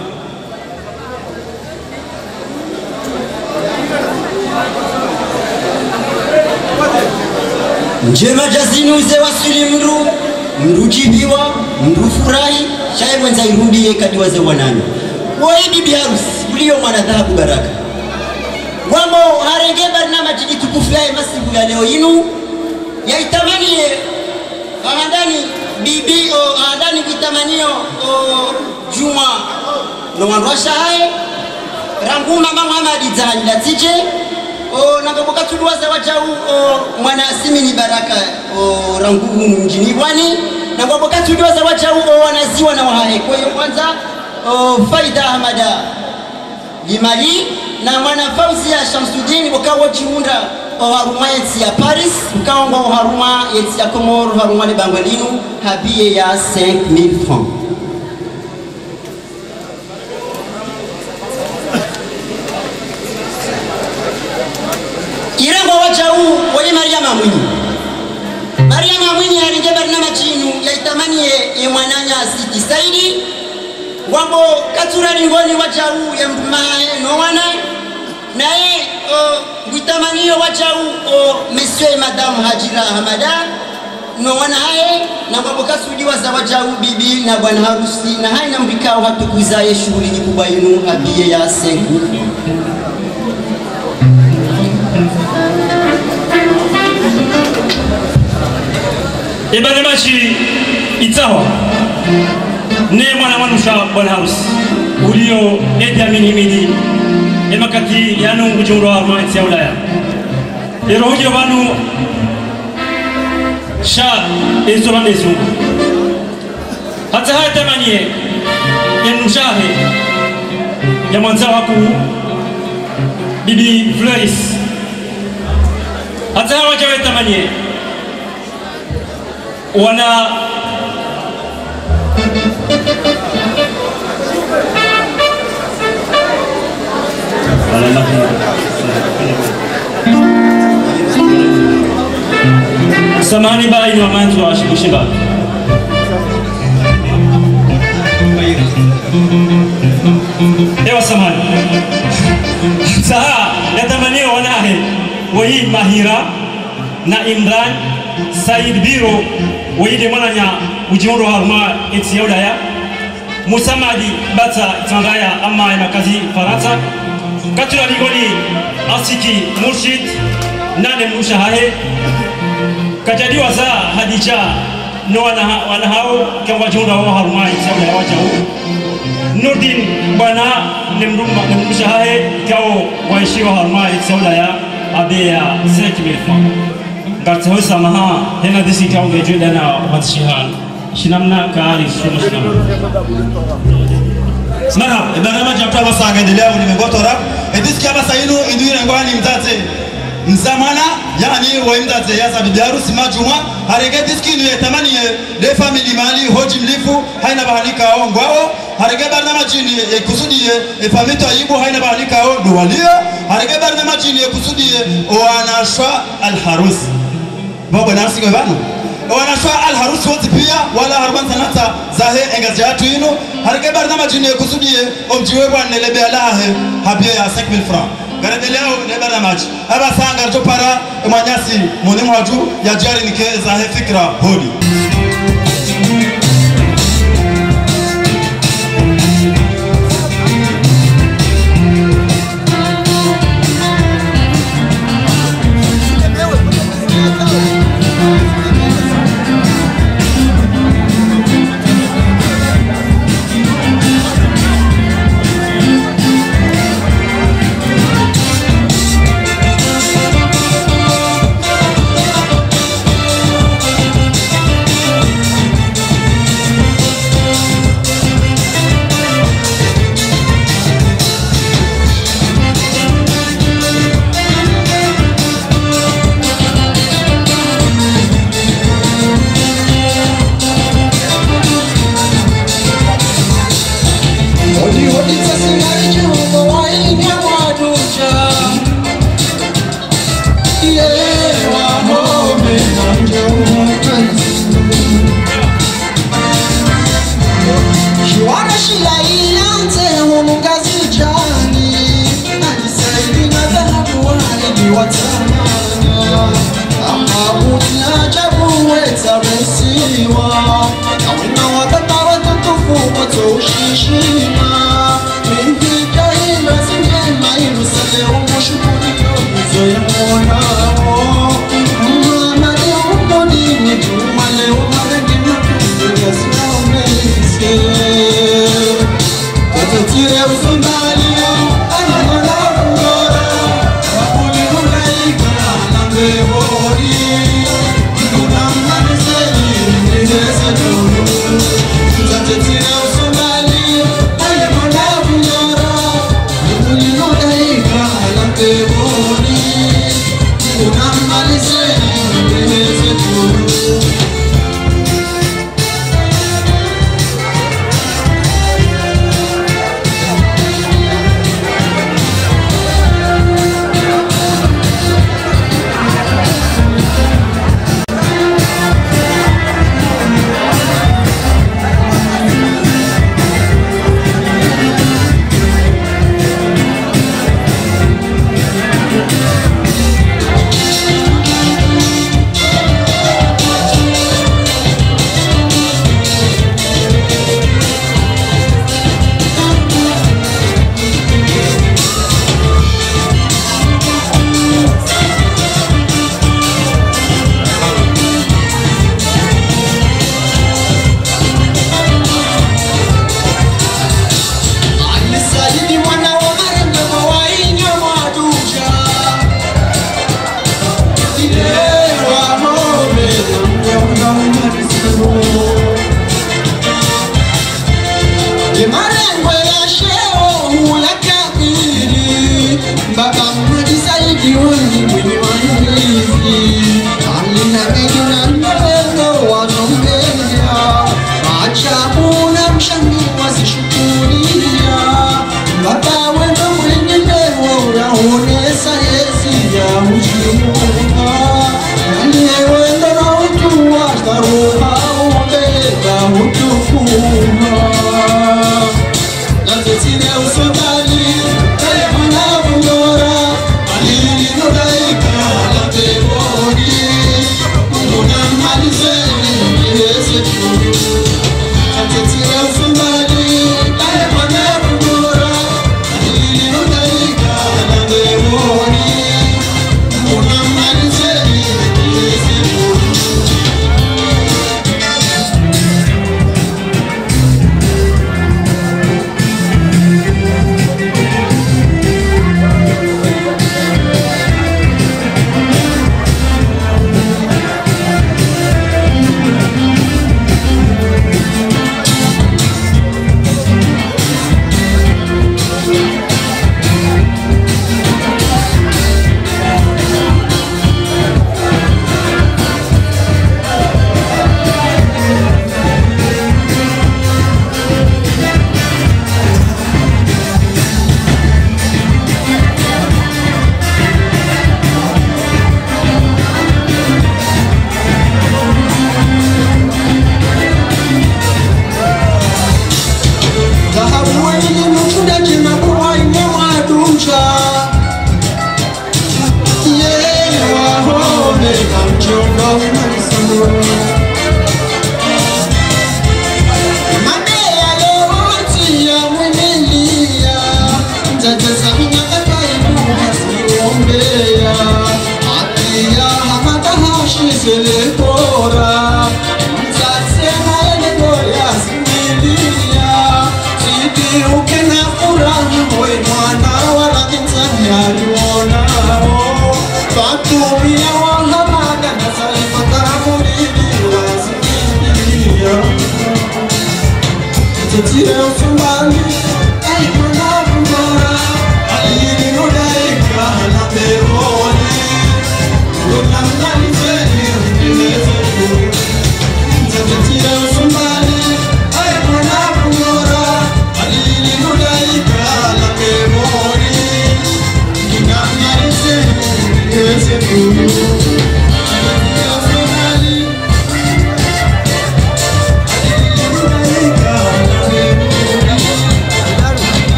njema jazini uze wasuli mru jibiwa mru furahi shaye mwenza irudi ye kadi waze wanani woi bibi harusi ulio mwana dhahabu baraka wamo harenge barnamaji itukufu ya masibu ya leo yinu ya itamani ahandani bibi o ahandani vitamanio o juma no wanrosha hai ranguma mama Muhammad Zahani Latije o nangoboka tuduwaza wajau o mwana asimi ni baraka o rangumu mjini wani nangoboka tuduwaza wajau o wanaziwa na wahae. Kwa hiyo kwanza o Faida Ahmada Limali na mwana Fauzi ya Shamsuddin ukawa chiunda o haruma yeti ya Paris ukawa ngo haruma yeti ya Komoro haruma ni Bangolinu habie ya 5000 francs. Irengo wajau wali Mariama Mwinyi alinje barnamaji inu ya itamani ye mwananya Siti Saidi wambo katura lingoni wajau ya mbumae no wana nae vitamaniyo wajau Monsieur et Madame Hajira Hamada no wana hae na wambo kasudiwa za wajau bibi na bwana harusi na hae na mbikao hatukuzaye shughuli nyikubwa inu habie ya 5. Barnamaji itawa ne mwana manusha bwana harusi ulio Idi Amin Himidi emakati yanu ujumro wa maiti ya Ulaya erohuje banu sha ezora nezu hata haya tamanie yenushahe ya mwanza waku bibi Flores hata haya wajawe tamanie wana samahani baini wa manzu wa shibushiba ewa samahani saha yatamania wanahe wahi Mahira na Imran Said Biro wide mananya ujiundo harma eti yaudaya Musamadi bata tangaya ama ya makazi Faransa katura ligoni asiki murshid nane mushahahe kajadiwa za Hadija no wanahao kwa wajiundo wa harma eti yaudaya wajau Nurdin bana nemmushahahe kwa waishiwa harma eti yaudaya abea 5000 francs Gartho samaha hena disi kaunge judana watshihan shinamna kari sumashna marhaba barnamaji mtalo sanga endelea ulimengotora edisi kama saino indire ngwani mtate mzamana yani wa mtate ya bibi harusi majuma harege diski ni tamani de family mali hoji mlifu haina bahanika ngwao harege barnamaji ni kusudie family tayibu haina bahanika ndo walio harege barnamaji ni kusudie wanashwa alharusi baba nasi kwa bana wanashwa alharusi wote pia wala harban sanata zahe engazi yatu ino harike barnamaji ni kusudie omjiwe bwana lebe alahe habia ya 5000 francs garadeleo ne barnamaji aba sanga to para manyasi monimu waju ya jari nike zahe fikra hodi Shukuru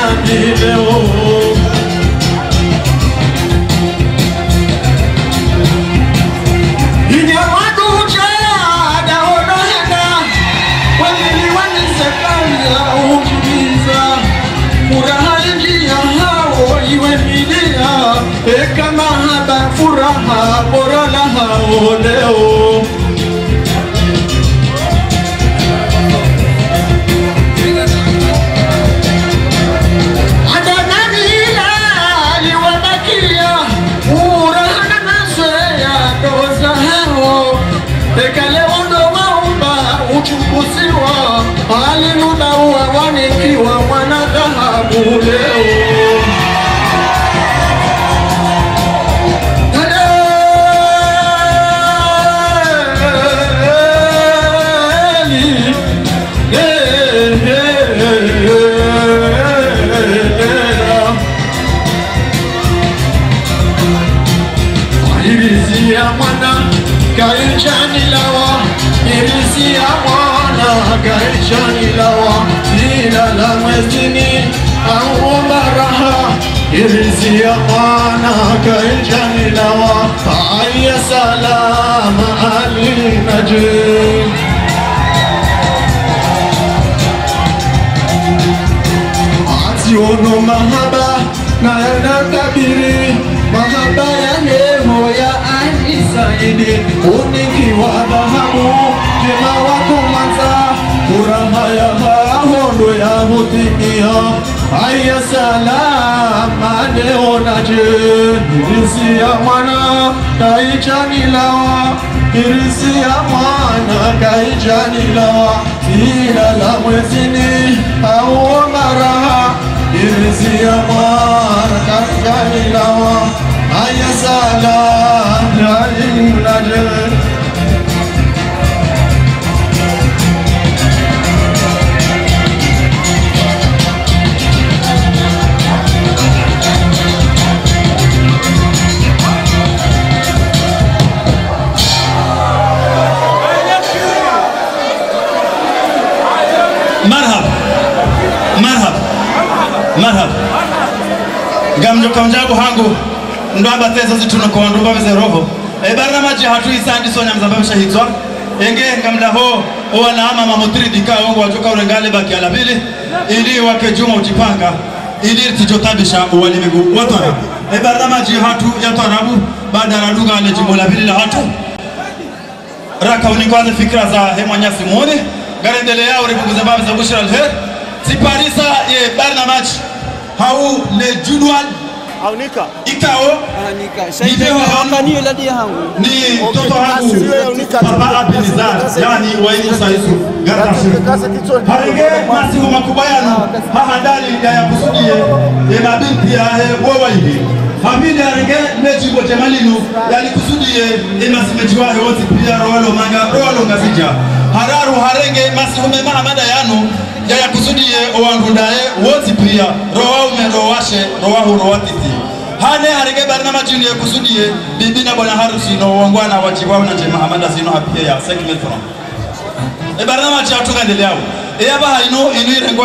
leo. Kama haba furaha bora la hao leo. Adananila liwabakia furaha na mazoea doza hao. Leo ndo waumba uchunguziwa haliluda uwawanikiwa mwana dhahabu leo. Irisia mwana kaijani lawa, irisia mwana kaijani lawa, ila la mwezini au baraha. Irisia mwana kaijani lawa, aya salama alinajin. Siono mahaba na yanakabiri mahaba ya neho ya ahli saidi unikiwa dhahabu jema wako manza furaha ya hahondo ya hutimia haya salama leo naje. Irisi ya mwana kaijani lawa, irisi ya mwana kaijani lawa, ila la mwezini au maraha. Irisi ya mwana kaijani lawa, haya salama leo naje. Marhaba gamjo kamjabu hangu ndwamba tezo zituno kwa ndumba veze roho barnamaji hatu isandi sonya mzababisha hitwa enge ngamla ho wana ama mamotridi ka wangu wajoka urengale baki ala bili ili wake juma ujipanga ili tijotabisha uwalimegu watu arabu barnamaji hatu ya tarabu baada ya lugha ale jimola bili la hatu raka unikwaze fikra za hemanyasi muone garendele yao ribuguze babu za bushra alher siparisa ye barnamaji hau le judwal Aunika ikao Aunika ni ladi hangu ni toto hangu papa Abinizar yani waini saisu garda harenge masiku makubaliano hahadali ya kusudie ya mabinti ya wewa hivi hamidi harenge mejibo temalinu yani kusudie emasimejiwa wote pia roalo ngazija hararu harenge masiku mema hamada yanu ya kusudie owangundae wote pia roaume roashe roahu roatiti hane harenge barnamaji ni kusudie bibi na bwana harusi no wangwana wajiwao na jema hamada zino apia ya 5000 francs barnamaji atukandelea yaba haino inirengwa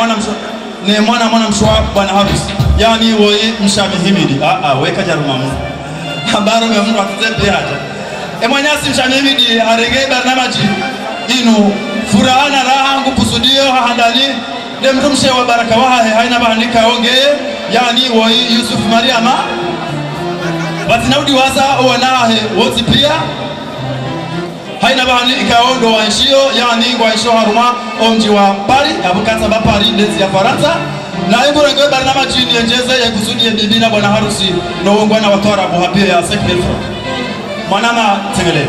ne mwana mshwa bwana harusi yani woi mshamihimidi weka jarumamu habaro ya mtu atzepe hata mwanyasi mshamihimidi harenge barnamaji inu furahana raha ngukusudio hahandali de mtumshe wa baraka waha haina bahandika onge yani woi Yusuf Mariama batinaudi waza wanahe wote pia haina bahandika ondo wanshio yani ngwansho haruma omji wa Paris abukata ba Paris ndezi ya Faransa na ebo rengo barnamaji ni enjeze ya kusudi bibi na bwana harusi no wongwana watora bo hapia ya 5000 mwanama tengele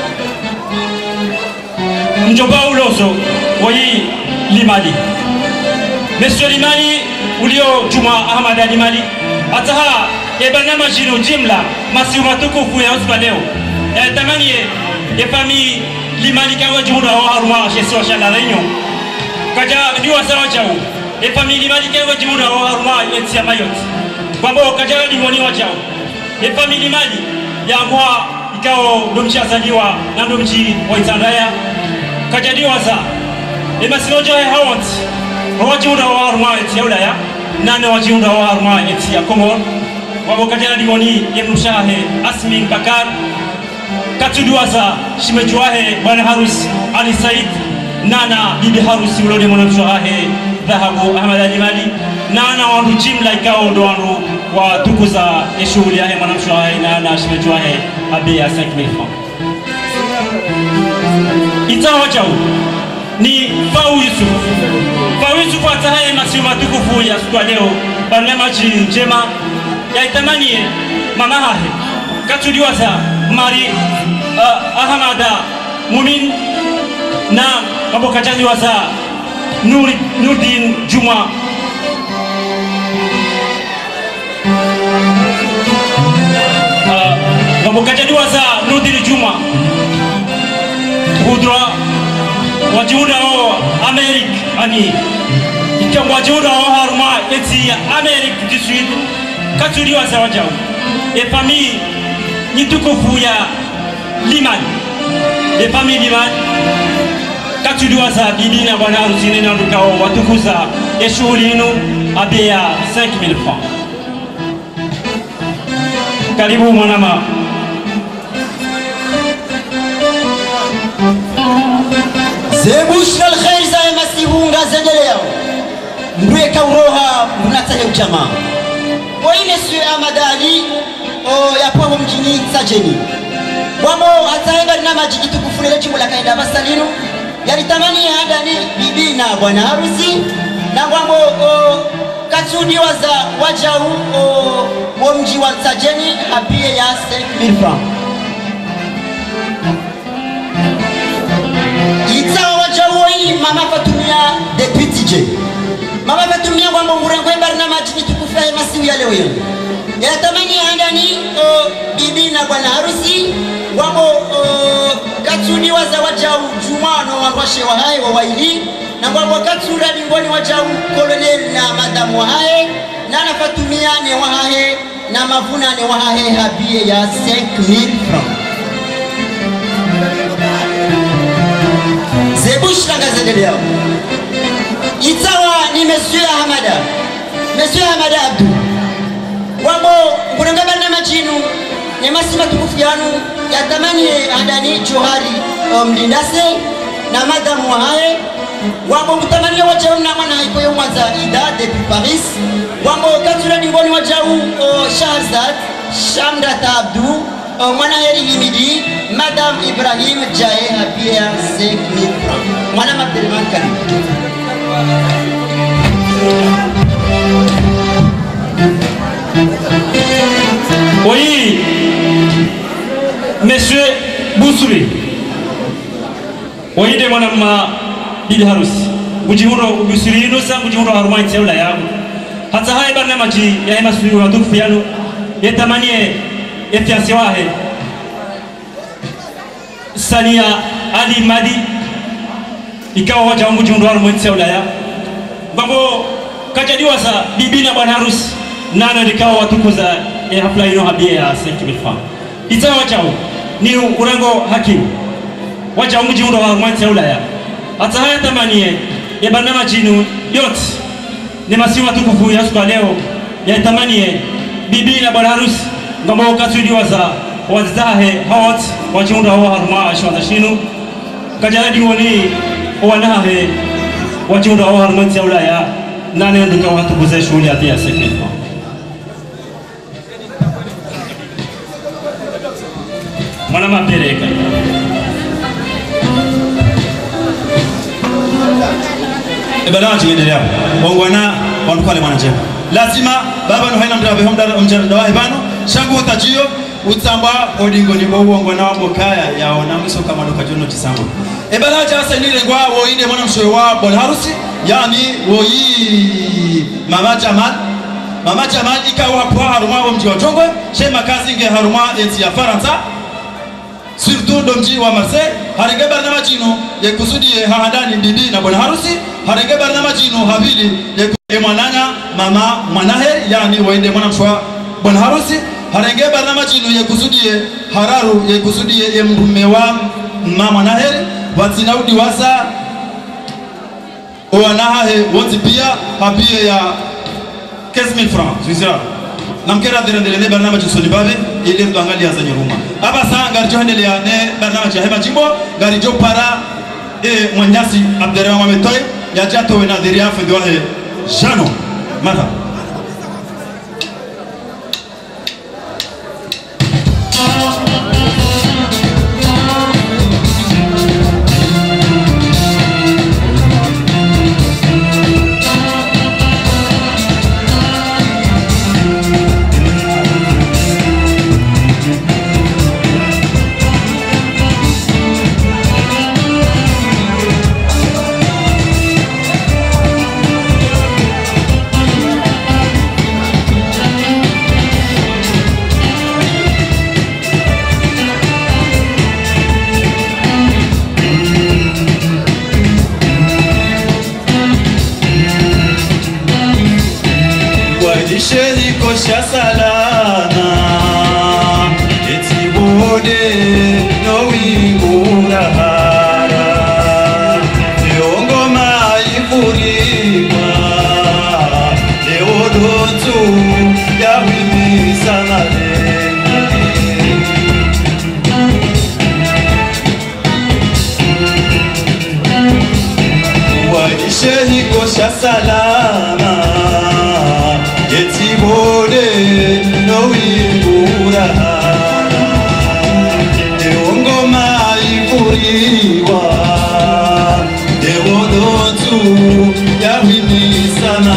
Njoba ulozo wayi limali Monsieur Limali ulio Juma Ahmad Limali ataha ebanama jino jimla masiuma tukufu ya uspa leo tamani ye famille Limali kawa jumuna wa haruma shesi wa shala renyo kaja niwa sawa chao famille Limali kawa jumuna wa haruma yeti ya mayot kwambo kaja limoni wa chao famille Limali ya mwa ikao domchi asaliwa na domchi wa itandaya kajadiwa za masinoja hawat hawajuna wa armaet ya ulaya nane wajiunda wa harma eti ya Komor wabokajana digoni yemnushahe Asmin Bakar katuduaza shimejuahe bwana harusi Ali Said nana bibi harusi ulode mwanamshahe dhahabu Ahmad Ali Mali nana wandu jimla ikao ndo wandu wa tukuza shughuli yahe mwanamshahe nana shimejuahe abia 5,000 francs itawa chao ni Fau Yusuf atahaye masimu matukufu ya siku leo barnamaji njema ya itamanie mama hahe katudiwaza Mari Ahmada Mumin na mabokajani waza Nurdin Juma mabokajani waza Nurdin Juma Hudra wajiunda wa Amerik ani ikiwa wajiunda wa haruma eti Amerik du Sud katuli waza wajau et famille nitukufu ya Liman et famille Liman katuli waza bibi na bwana harusi nena ndukao watukuza shughuli inu abia 5,000 francs karibu mwanama Zebushra al-khair za masihunga zendeleo mbweka uroha mnatahe ujamaa Oine sue Amadali o yapo mjini Sajeni wamo ataenga na majiki tukufulele chimula kaenda basalinu yalitamani hada ni bibi na bwana harusi na wamo katuni waza wajau o mji wa Sajeni apie ya 5,000 francs itawa wajawoi mama fatumia depuis TJ mama fatumia kwamba ngurengwe barnamaji nitukufaye masimu ya leo yenu yatamani andani bibi na bwana harusi wamo katsuni waza wajau jumano wangwashe wa hai wa waili na kwamba katsura dingoni wajau kolonel na madamu wa hai na nafatumia ne wa hai na mavuna ne wa hai habie ya 5,000 francs Zebush na gazedeleo itawa ni Monsieur Hamada Abdou wambo kunangaba na majinu ne masima tukufu yanu ya tamani adani Johari mlindase na madamu hae wambo mtamani wajau na mwana haiko yo mwanza ida depuis Paris wambo katula dingoni wajau Shahrzad Shamdata Abdou mwana heri Himidi Madame Ibrahim Jae Habia 5,000 francs mwana Abdelman Karim Oui Monsieur Boussouri oui de mwana bibi harusi bujihundo Boussouri inusa bujihundo haruma nteula yangu hata hai barnamaji ya masuri wa tukufu yanu yetamanie efiansi wahe Sania Ali Madi ikawa waja wangu jiundu waru mwente ulaya bambo kajadiwa sa bibi na bwana harusi nana nikawa watukuza hafla ino habia ya 5,000 francs itawa wajao ni urango hakimu waja wangu jiundu waru mwente ulaya hata haya tamanie ya barnama jinu yote ni masiwa tukufu ya suka leo ya tamanie bibi na bwana harusi bambo kasudiwa sa wazahe hawat wajiunda wa harma ashwanda shinu kajaladi woni wanahe wajiunda wa harma ulaya nane nduka watu kuze shughuli ya 5,000 francs mwana mapeleka ibada tuendelea wangwana wandu kale mwana njema lazima baba no haina mdawe homda wa hibano shangu utajio utamba odingo ni bobo ngwana wa mokaya yaona mwiso kama ndo kajono chisambo ibada jasa ni lengwa wo inde mwana mshoe wa bol harusi yani wo yi mama Jamal ikawa kwa haruma wa mji wa Tongwe shema kazi nge haruma enti ya Faransa surtout domji wa Marseille harenge barnama jino ye kusudie hahandani bibi na bwana harusi harenge barnama jino habili ye mwananya mama mwanahe yani waende mwana mshwa bwana harusi harenge barnama jino ye kusudie hararu ye kusudie ye mrume wa mama mwanahe watinaudi wasa wanahe wote pia habie ya 15,000 francs Swisra namkera direndele barnama chisoni babe ile tuangalia za nyuruma aba saa ngari johendelea ne barnama cha hema jimbo ngari jo para mwanyasi Abderrahman Mametoy ya jato we nadhiria fedwa jano marhaba Sheri kosha salana etibode no wingurahara yongoma ifuriwa leodotu ya wimisanale Sheri kosha salana etibode no wingurahara eongoma ifuriwa ewodotu yawimisana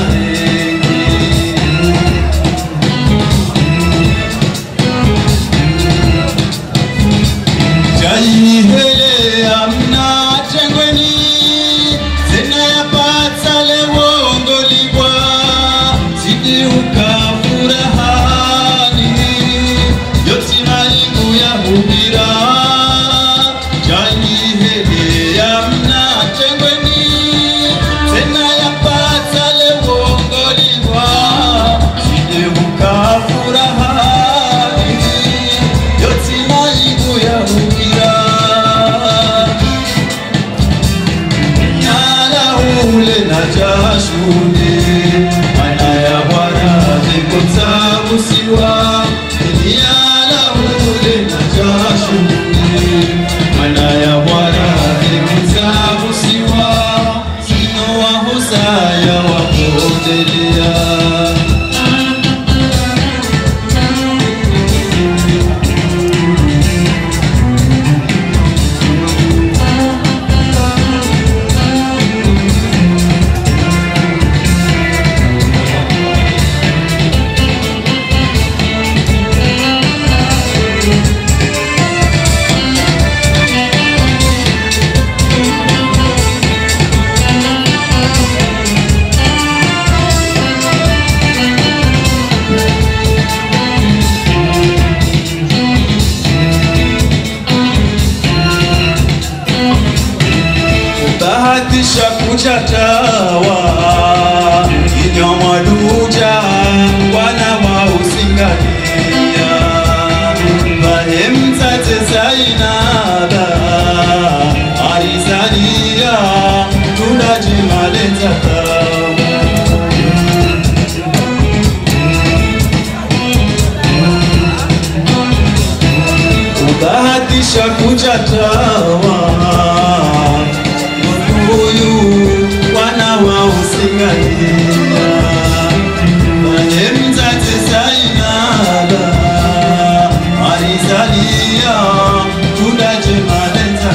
jaihele amna chengweni zena yapatsa lewongolibwa ukafurahani yoti maingu ya hubira jani hele ya mna chengweni tena ya pata lewongoliwa sije ukafurahani yoti maingu ya hubira nyala ule na jashuni Kutabusiwa Niyala ule na jashuni Mana ya wara Kutabusiwa Sino wa husaya wa kudelea Bahatisha kuchatawa inyamaluja wana wa usingalia bahemtate zainada arizania tunajimaleta bahatisha kuchatawa wana wa usingalia manye mzate zainada arizalia tudaje maleta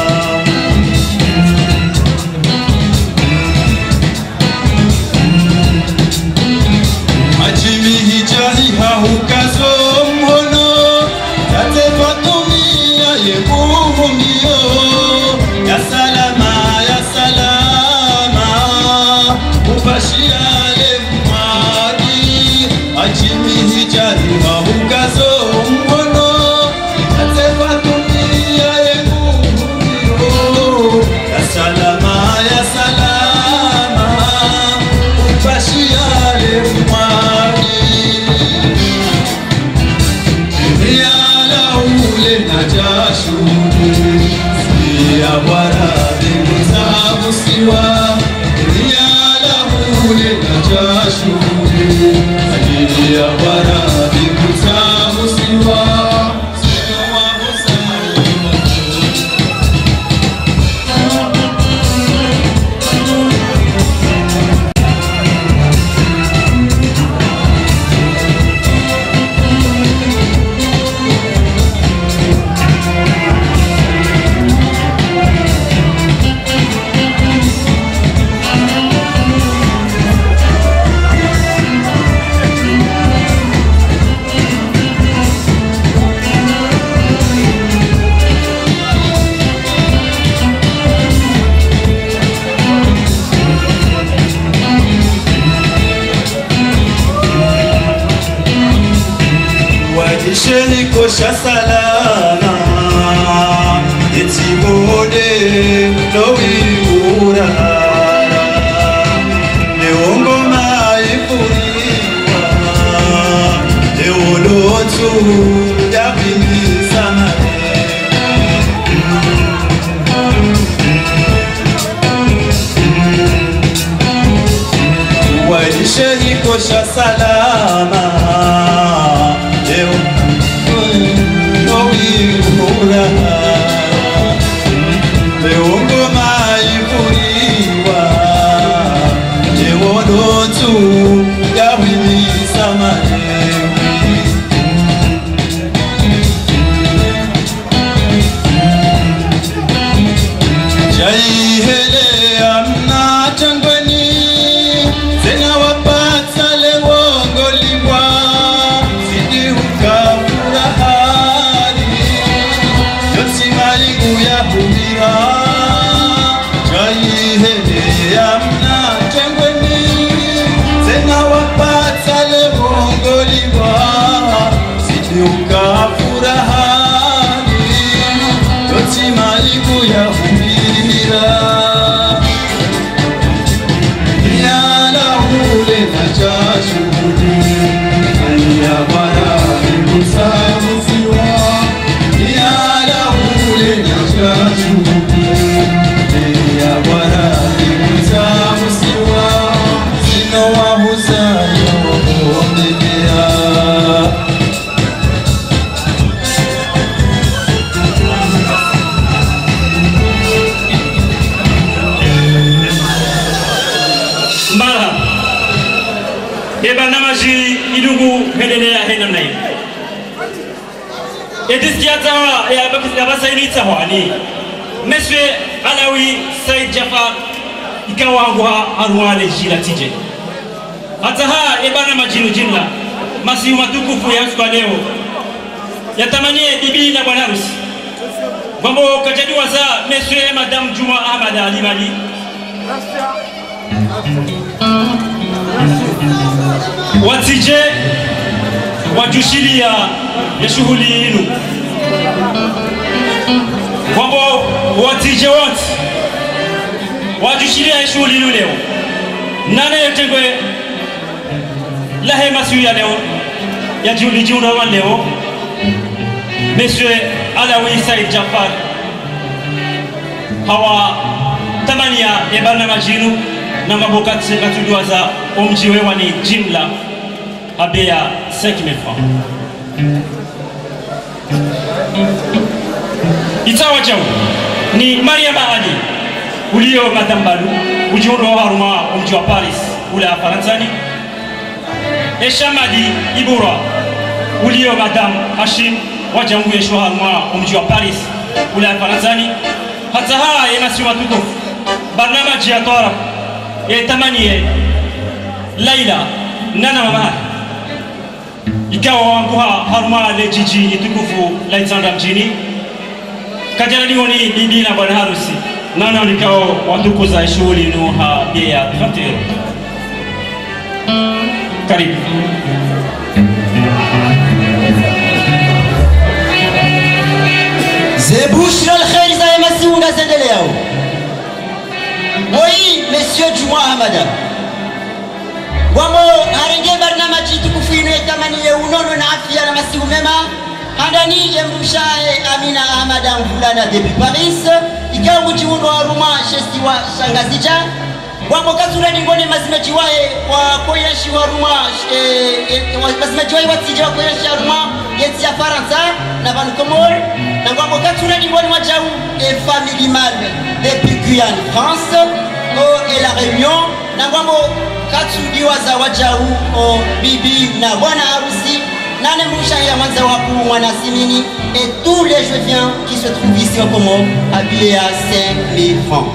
majimi hijahi haukazo mhono tate fatumia yebuhumio ya salama Upashiale mwadi Ajimi hijari wahugazo mwono Atefa dunia yengu ya salama Upashiale mwadi Yala ule na jashuni Siya warade mzabusiwa Yala ule na jashuni shughuli ajili ya baradi kutamusiwa sio wahusani Sheni kosha salama Yetibode Lowi urara Leongo maifuriwa Leolotu Yabini samare Sheni kosha salama Leongo Leongo maifuriwa Leonotu Yawini samarewi Jaihele amna changweni Zena wapata lewongo liwa Zidi ukafuraha Yahumira Jaihele amna chengweni Tena wapata lewongoliwa Sidi ukafurahani Yoti maliku yahumira Yala ule na jashuhudi Kanya barani kusamusiwa Yala ule na jashuhudi Kanya barani kusamusiwa Sino wahuzayo kuombelea Mara Eba namaji idugu hedelea hena mnai Edisiatawa ya basaini tahwani Monsieur Alawi Said Jafar Ikawangwa arwale jila tije Ataha eba namaji jimla Masiu matukufu ya kwa leo Yatamanie bibi na bwana harusi Mambo kajadiwa za Monsieur Madame Juma Ahmad Ali Mali Watije wajushilia ya shughuli yenu Mambo watije wote wajushilia ya shughuli yenu leo Nane yotengwe lahe masiu ya leo ya jiuna wa leo Monsieur Alawi Said Jafar Hawa tamania ebana majinu na mabokati katujua za omjiwe wani jimla Abea 5,000 francs Itawa jau ni Mariam Ali ulio madambalu ujiundo wa haruma omjiwa Paris ula Faransani Eshamadi Ibura ulio madam Hashim wajangu yeshwa haruma omjiwa Paris ula Faransani hata haa yenasiwa tukufu barnamaji ya Tarab tamanie Laila nana mama ikawa wanguha haruma le jiji itukufu la Itanda mjini kajaralioni bibi na bwana harusi nana nikao watukuza shughuli nuha bia 20 euro karibu Zebushra al-khair za masiunda zendeleo Moi Monsieur Juma Ahmada Wamo arenge barnamaji tukufino tamaniye unono na afya na masiku mema Handani yemrushae Amina Ahmada mvulana depuis Paris Ikawa mjiundo wa Ruma shesti wa Shangazija Wamo kasura ningone mazimeji wae wa koyeshi wa ruma mazimeji wae watije wa koyeshi wa ruma yeti ya Faransa na Van Comor na wamo kasura ningone wajau famille mal depuis Guyane France et la Réunion na wamo katsudiwa za wajau bibi na bwana harusi nane mshahia mwanza waku mwana simini et tous les Juifiens qui se trouvent ici en Comore habillés à 5000 francs.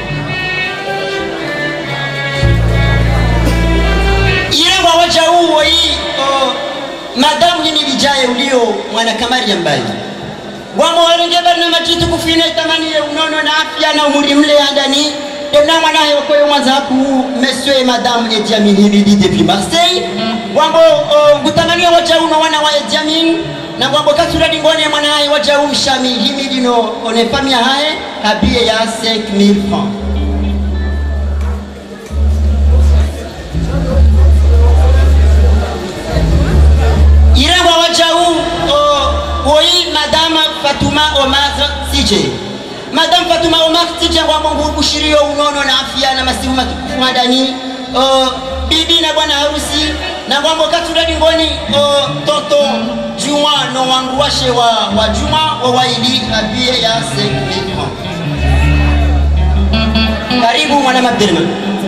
Irewa waja huo hii madamu nini vijaye ulio mwana kamari ya mbali wamo walenge barna majitu kufine tamani ya unono na afya na umuri mle andani tena mwana hayo kwa mwanza haku monsieur et madame Ediamin Himidi depuis Marseille wambo gutamani ya waja uno wana wa Ediamin na wambo kasura dingone mwana hayo waja umshami Himidi no one famia hae habie ya 5000 francs. Irewa wajau oi Madame Fatuma Omar Sije. Madame Fatuma Omar Sije wa Mungu kushirio unono na afya na masimu matukufu madani bibi na bwana harusi na ngombo katuredi ngoni toto Juma no wangu washe wa Juma wa waili abie ya 5000 francs. Karibu mwana Mabdelma.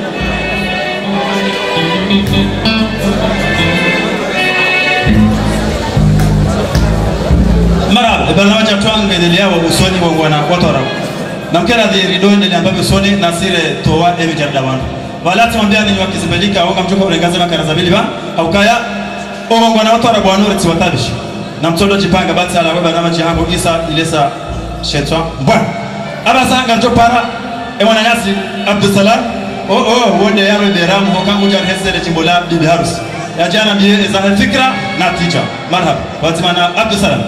Marab, barnamij ya tuange endelea wa usoni wa wana watara. Na mkera dhirido endelea ambapo usoni na sire toa emi jardawano. Walati mwambia ni wakizibelika wanga mchoka ulengaze makara zabili ba au kaya o wana watara bwana ureti watabishi. Na mtolo jipanga bati ala weba barnamij yangu Isa Ilesa Shetwa bwana. Aba sanga njopara e mwana Yasir Abdussalam wonde yaro beramu hokangu jar hesere chimbola bibi harusi. Ya jana biye za fikra na teacher. Marhaba. Watimana Abdussalam.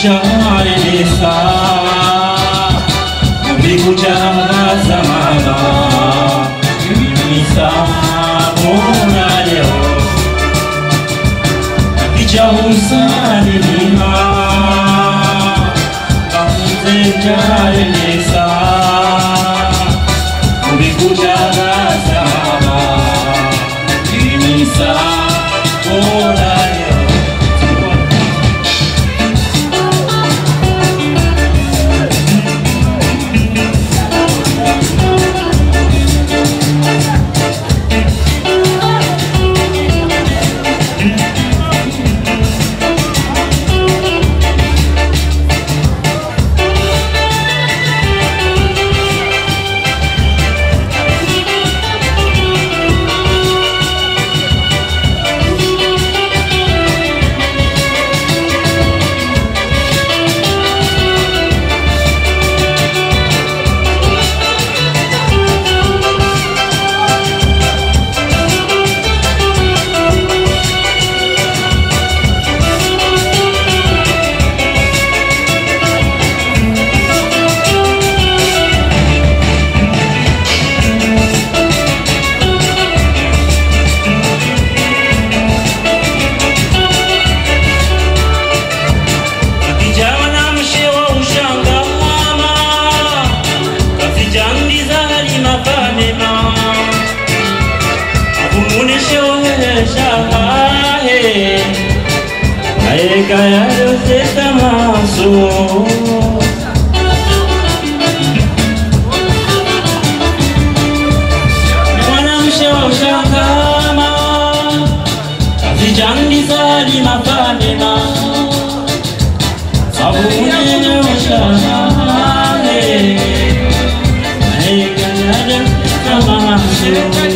kuchare nesa Ubikujaza mama Misa mona leo Akicha usani nima Kamuze jare nesa Ubikujaza mama Misa mona leo Kaya yote tamaso Mwanamshe wa ushangama Kazijandi zali mapanema Sabunye ushangame Kaya yote tamaso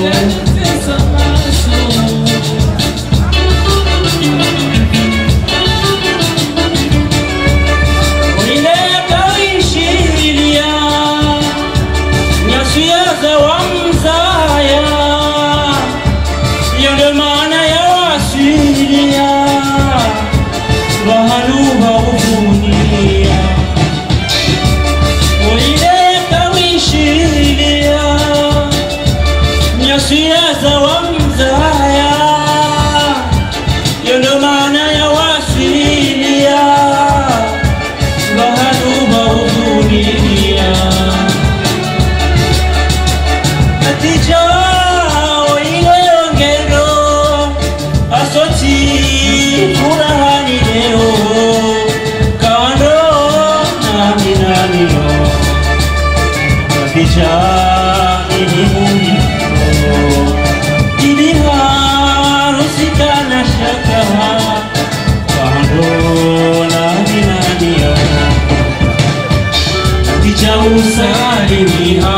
Usalimiha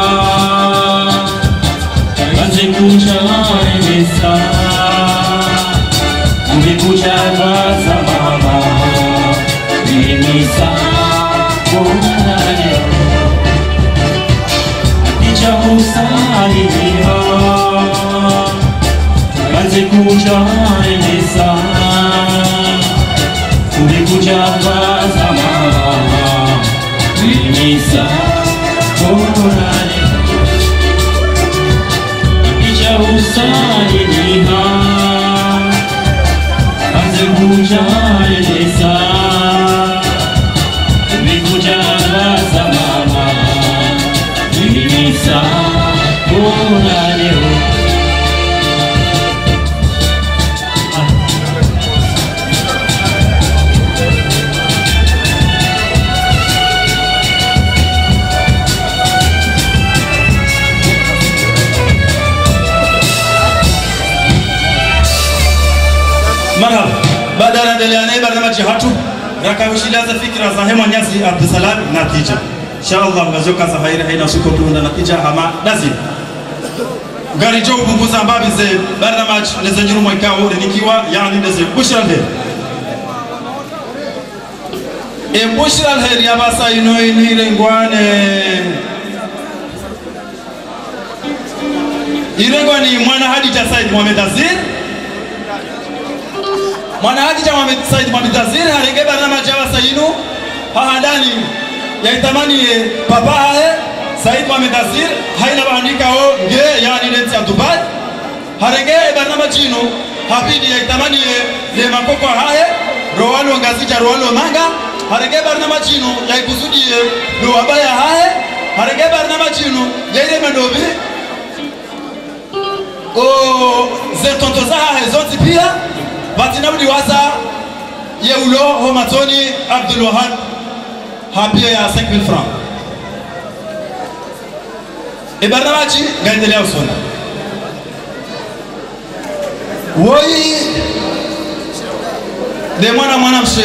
Kanze kuchare nesa Ubikujaza mama Mimisa Kona leo Akicha usalimiha Kanze kuchare nesa Ubikujaza mama Mimisa Akicha usalimiha Kanze kuchare nesa Ubikujaza mama Mimisa kona leo Marhaba. Baada ya endelea naye barnamaji hatu rakawishiliza fikra za hema nyasi Abdusalam natija. Inshallah ngazoka za haira haina usiku tuunda natija hama lazim. Gari jo kupunguza mbabi ze barnamaji leze nyiru mwikao nikiwa yani leze bushra alheri. Bushra alheri ya basa ino inire ngwane. Irengwani mwana Hadija Said Mohamed Azir. Mwana Hadija Said Mohamed Azir harenge barnamaji ya basa ino hahandani ya itamani papa hae Said Mohamed Azir haina bandika o nge yani leti ya Dubai harenge barnama chino habidi ya itamani le makoko hae Roalo ngazija Roalo manga harenge barnama chino ya ikusudi lo wabaya hae harenge barnama chino ya ile mandobi o zetontoza hae zote pia batinabudi waza yeulo homatoni Abdul Wahab habia ya 5000 francs e barnamaji ngaendelea usona woi de mwana mshe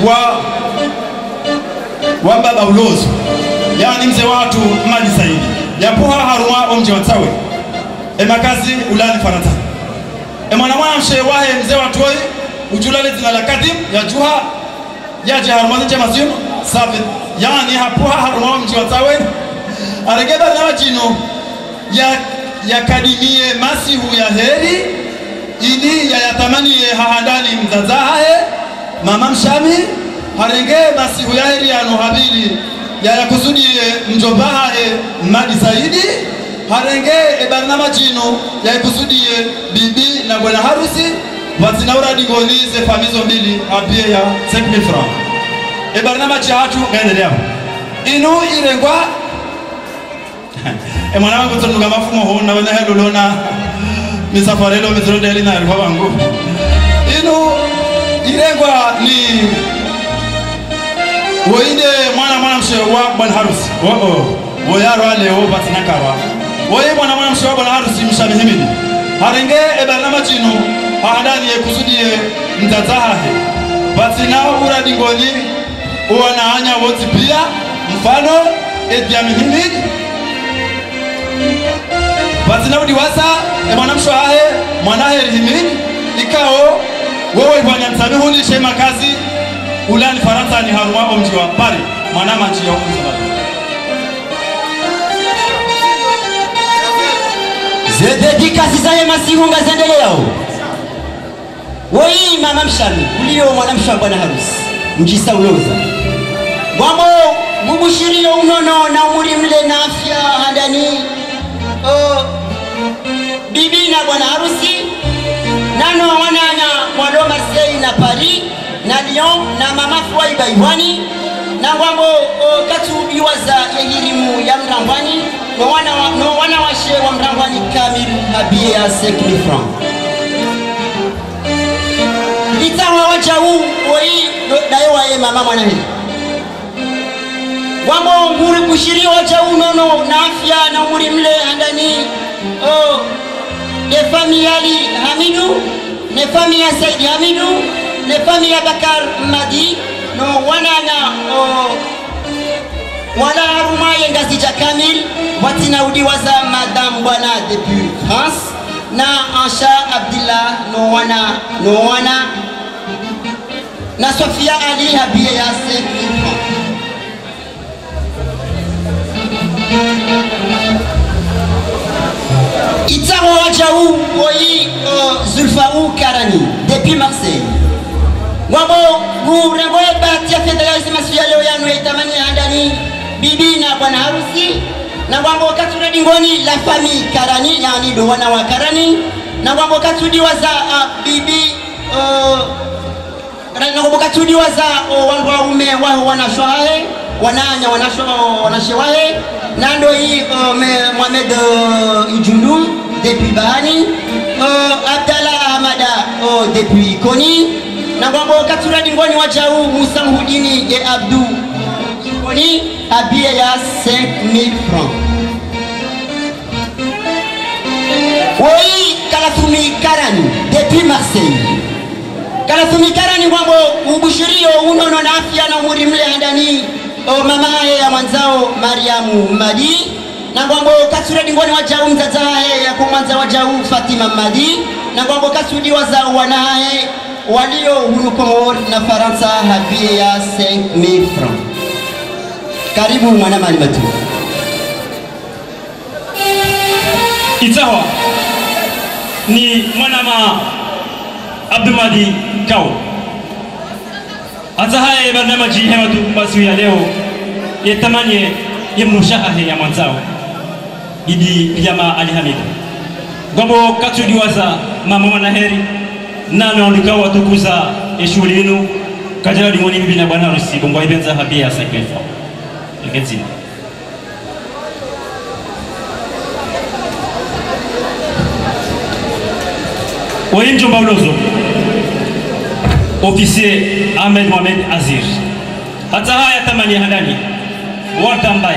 wa baba ulozo yani mzee watu maji saidi yapoha haruma omje watawe e makazi ulani farata e mwana mshe wahe mzee watu woi ujulale zina la kadim ya juha ya jaharmazi chama sino safi yani hapoha haruma omje watawe aregeba na jino ya kadimie masihu ya heri ili ya yatamani hahadani mzazahe mama mshami harenge masihu ya heri ya nuhabili ya yakusudi mjobahe madi zaidi harenge barnama jino ya yakusudi bibi na bwana harusi watinaura digonize famizo mbili apie ya 5000 francs barnama chatu gaendelea inu irengwa mwana wangu tununga mafumo hona wena helo lona misafarelo mitrodeli na alfa wangu inu irengwa ni woinde mwana mshe wa bwana harusi woyaro ale wo batinakawa woye mwana mshe wa bwana harusi mshamihimini harenge barnama chino haadani yekusudie mtatahe batina uradi ngoni uwanaanya wote pia mfano ediamihimini Batina udiwasa mwana mshahe mwana herihimini ikao wewe bwana mtabi hundi shema kazi ulani Faransa ni haruma omji wa Paris mwana manchi ya umzabali zededikasi zaye masihunga zendeleo woi mama mshami ulio mwana mshwa bwana harusi mjisa uloza wamo bubushirio unono na umuri mle na afya handani bibi na bwana harusi nano wanana mwado Marseille na Paris na Lyon na mama Fuai Baibwani na ngwambo katu iwaza yehirimu ya mrambwani no wana washe wa mrambwani kamil habie ya 5000 francs itawa wajau woi daewa ye mama mwana hii wambo nguri kushiri wajau nono na afya na umuri mle handani ne famille Ali Hamidou, ne famille Saïd Hamidou, ne famille Bakar Madi, no wanana wala haruma yengazi Kamil, watina udi waza madame bwana depuis France, na Ansha Abdillah no wana na Sofia Ali habie ya 5000 francs. Itaro wajau woi Zulfaou Karani depuis Marseille. Wabo gurembo bati ya federasi masuya leo yanu itamani handani bibi na bwana harusi na wabo katura dingoni la famille Karani yani do wana wa Karani na wabo katudi waza bibi na wabo katudi waza wangu wa ume wao wanashwahe wananya wanashewahe nando hii Mohamed Ijulu depuis Bahani Abdallah Ahmada depuis Koni na kwambo katura dingoni wajau Musa Mhudini de Abdou Koni abie ya 5000 francs woi Kalasumi Karani depuis Marseille Kalasumi Karani kwambo ubushirio unono na afya na umuri mle handani mama ya mwanzao Mariamu Madi na kwambo katura dingoni wajau mzazae ya kumwanza wajau Fatima Madi na kwambo kasudi waza wanae walio hunukomor na Faransa habie ya 5000 francs. Karibu mwana malimatu Itawa ni mwana ma Abdou Madi Kao hata haya barnamaji hema tu basi ya leo yetamanye yemnushahahe ya mwanzao Bibi Piyama Ali Hamid gombo katudiwaza mama mwanaheri nano ndikawa watukuza shughuli yenu kajala limoni bibi na bwana harusi gombo ibenza habia 5000 ekezi Oyinjo Baulozo officier Ahmed Mohamed Azir hata haya tamani handani watambaye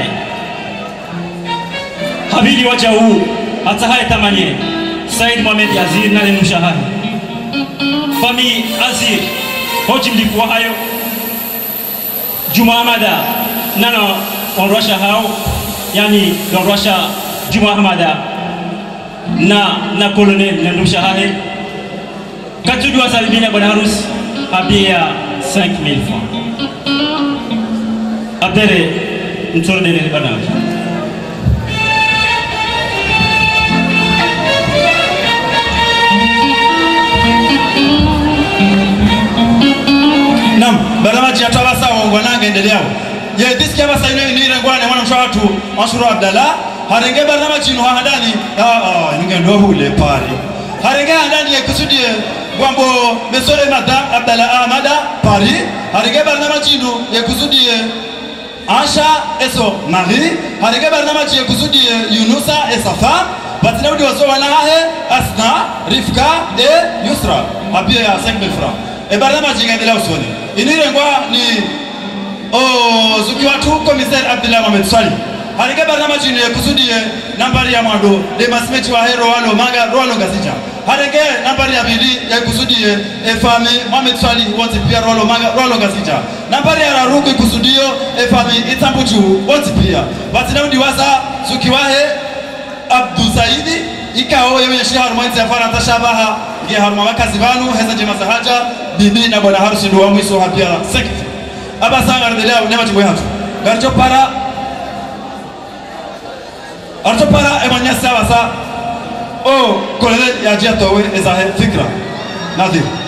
habili wacha huu hata haya tamani Said Mohamed Azir na mshahara fami Azir hoji mlikuwa hayo Juma Ahmada nano onrosha hao yani onrosha Juma Ahmada na colonel na mshahara katudu wa salibina bwana harusi abia 5000 francs abdere mtolene ni bwana nam baramaji atawasa wangu endelea ye diski abasa ino ni rengwane mwana mshawatu Mashuru Abdallah harenge baramaji no handani ngendo hule pale harenge handani yekusudie Gwambo Mesole Madame Abdallah Ahmada Paris harige barnamaji no yekusudie Asha eso Marie harige barnamaji yekusudie Yunusa et sa femme batina udi wazo wanahe Asna Rifka et Yusra abia ya 5000 francs e barnamaji ngendela usoni inirengwa ni zuki watu commissaire Abdullah Mohamed Swali harige barnamaji no yekusudie nambari ya mwando de masmechi wa hero walo maga rwalo gazija harenge nambari ya bili ya kusudie efami Mohamed Swali wote pia rolo gazija nambari ya raruku kusudio efami itambuju wote pia batina ndiwaza sukiwahe Abdul Saidi ikao yewe shahar mwanzi afara tashabaha nge haruma wakazi banu heza jema haja bibi na bwana harusi ndo mwiso hapia sekti aba sanga ndelea unema chibwe hatu garjo para emanya sawa sa colonel ya jia towe ezahe fikra nadir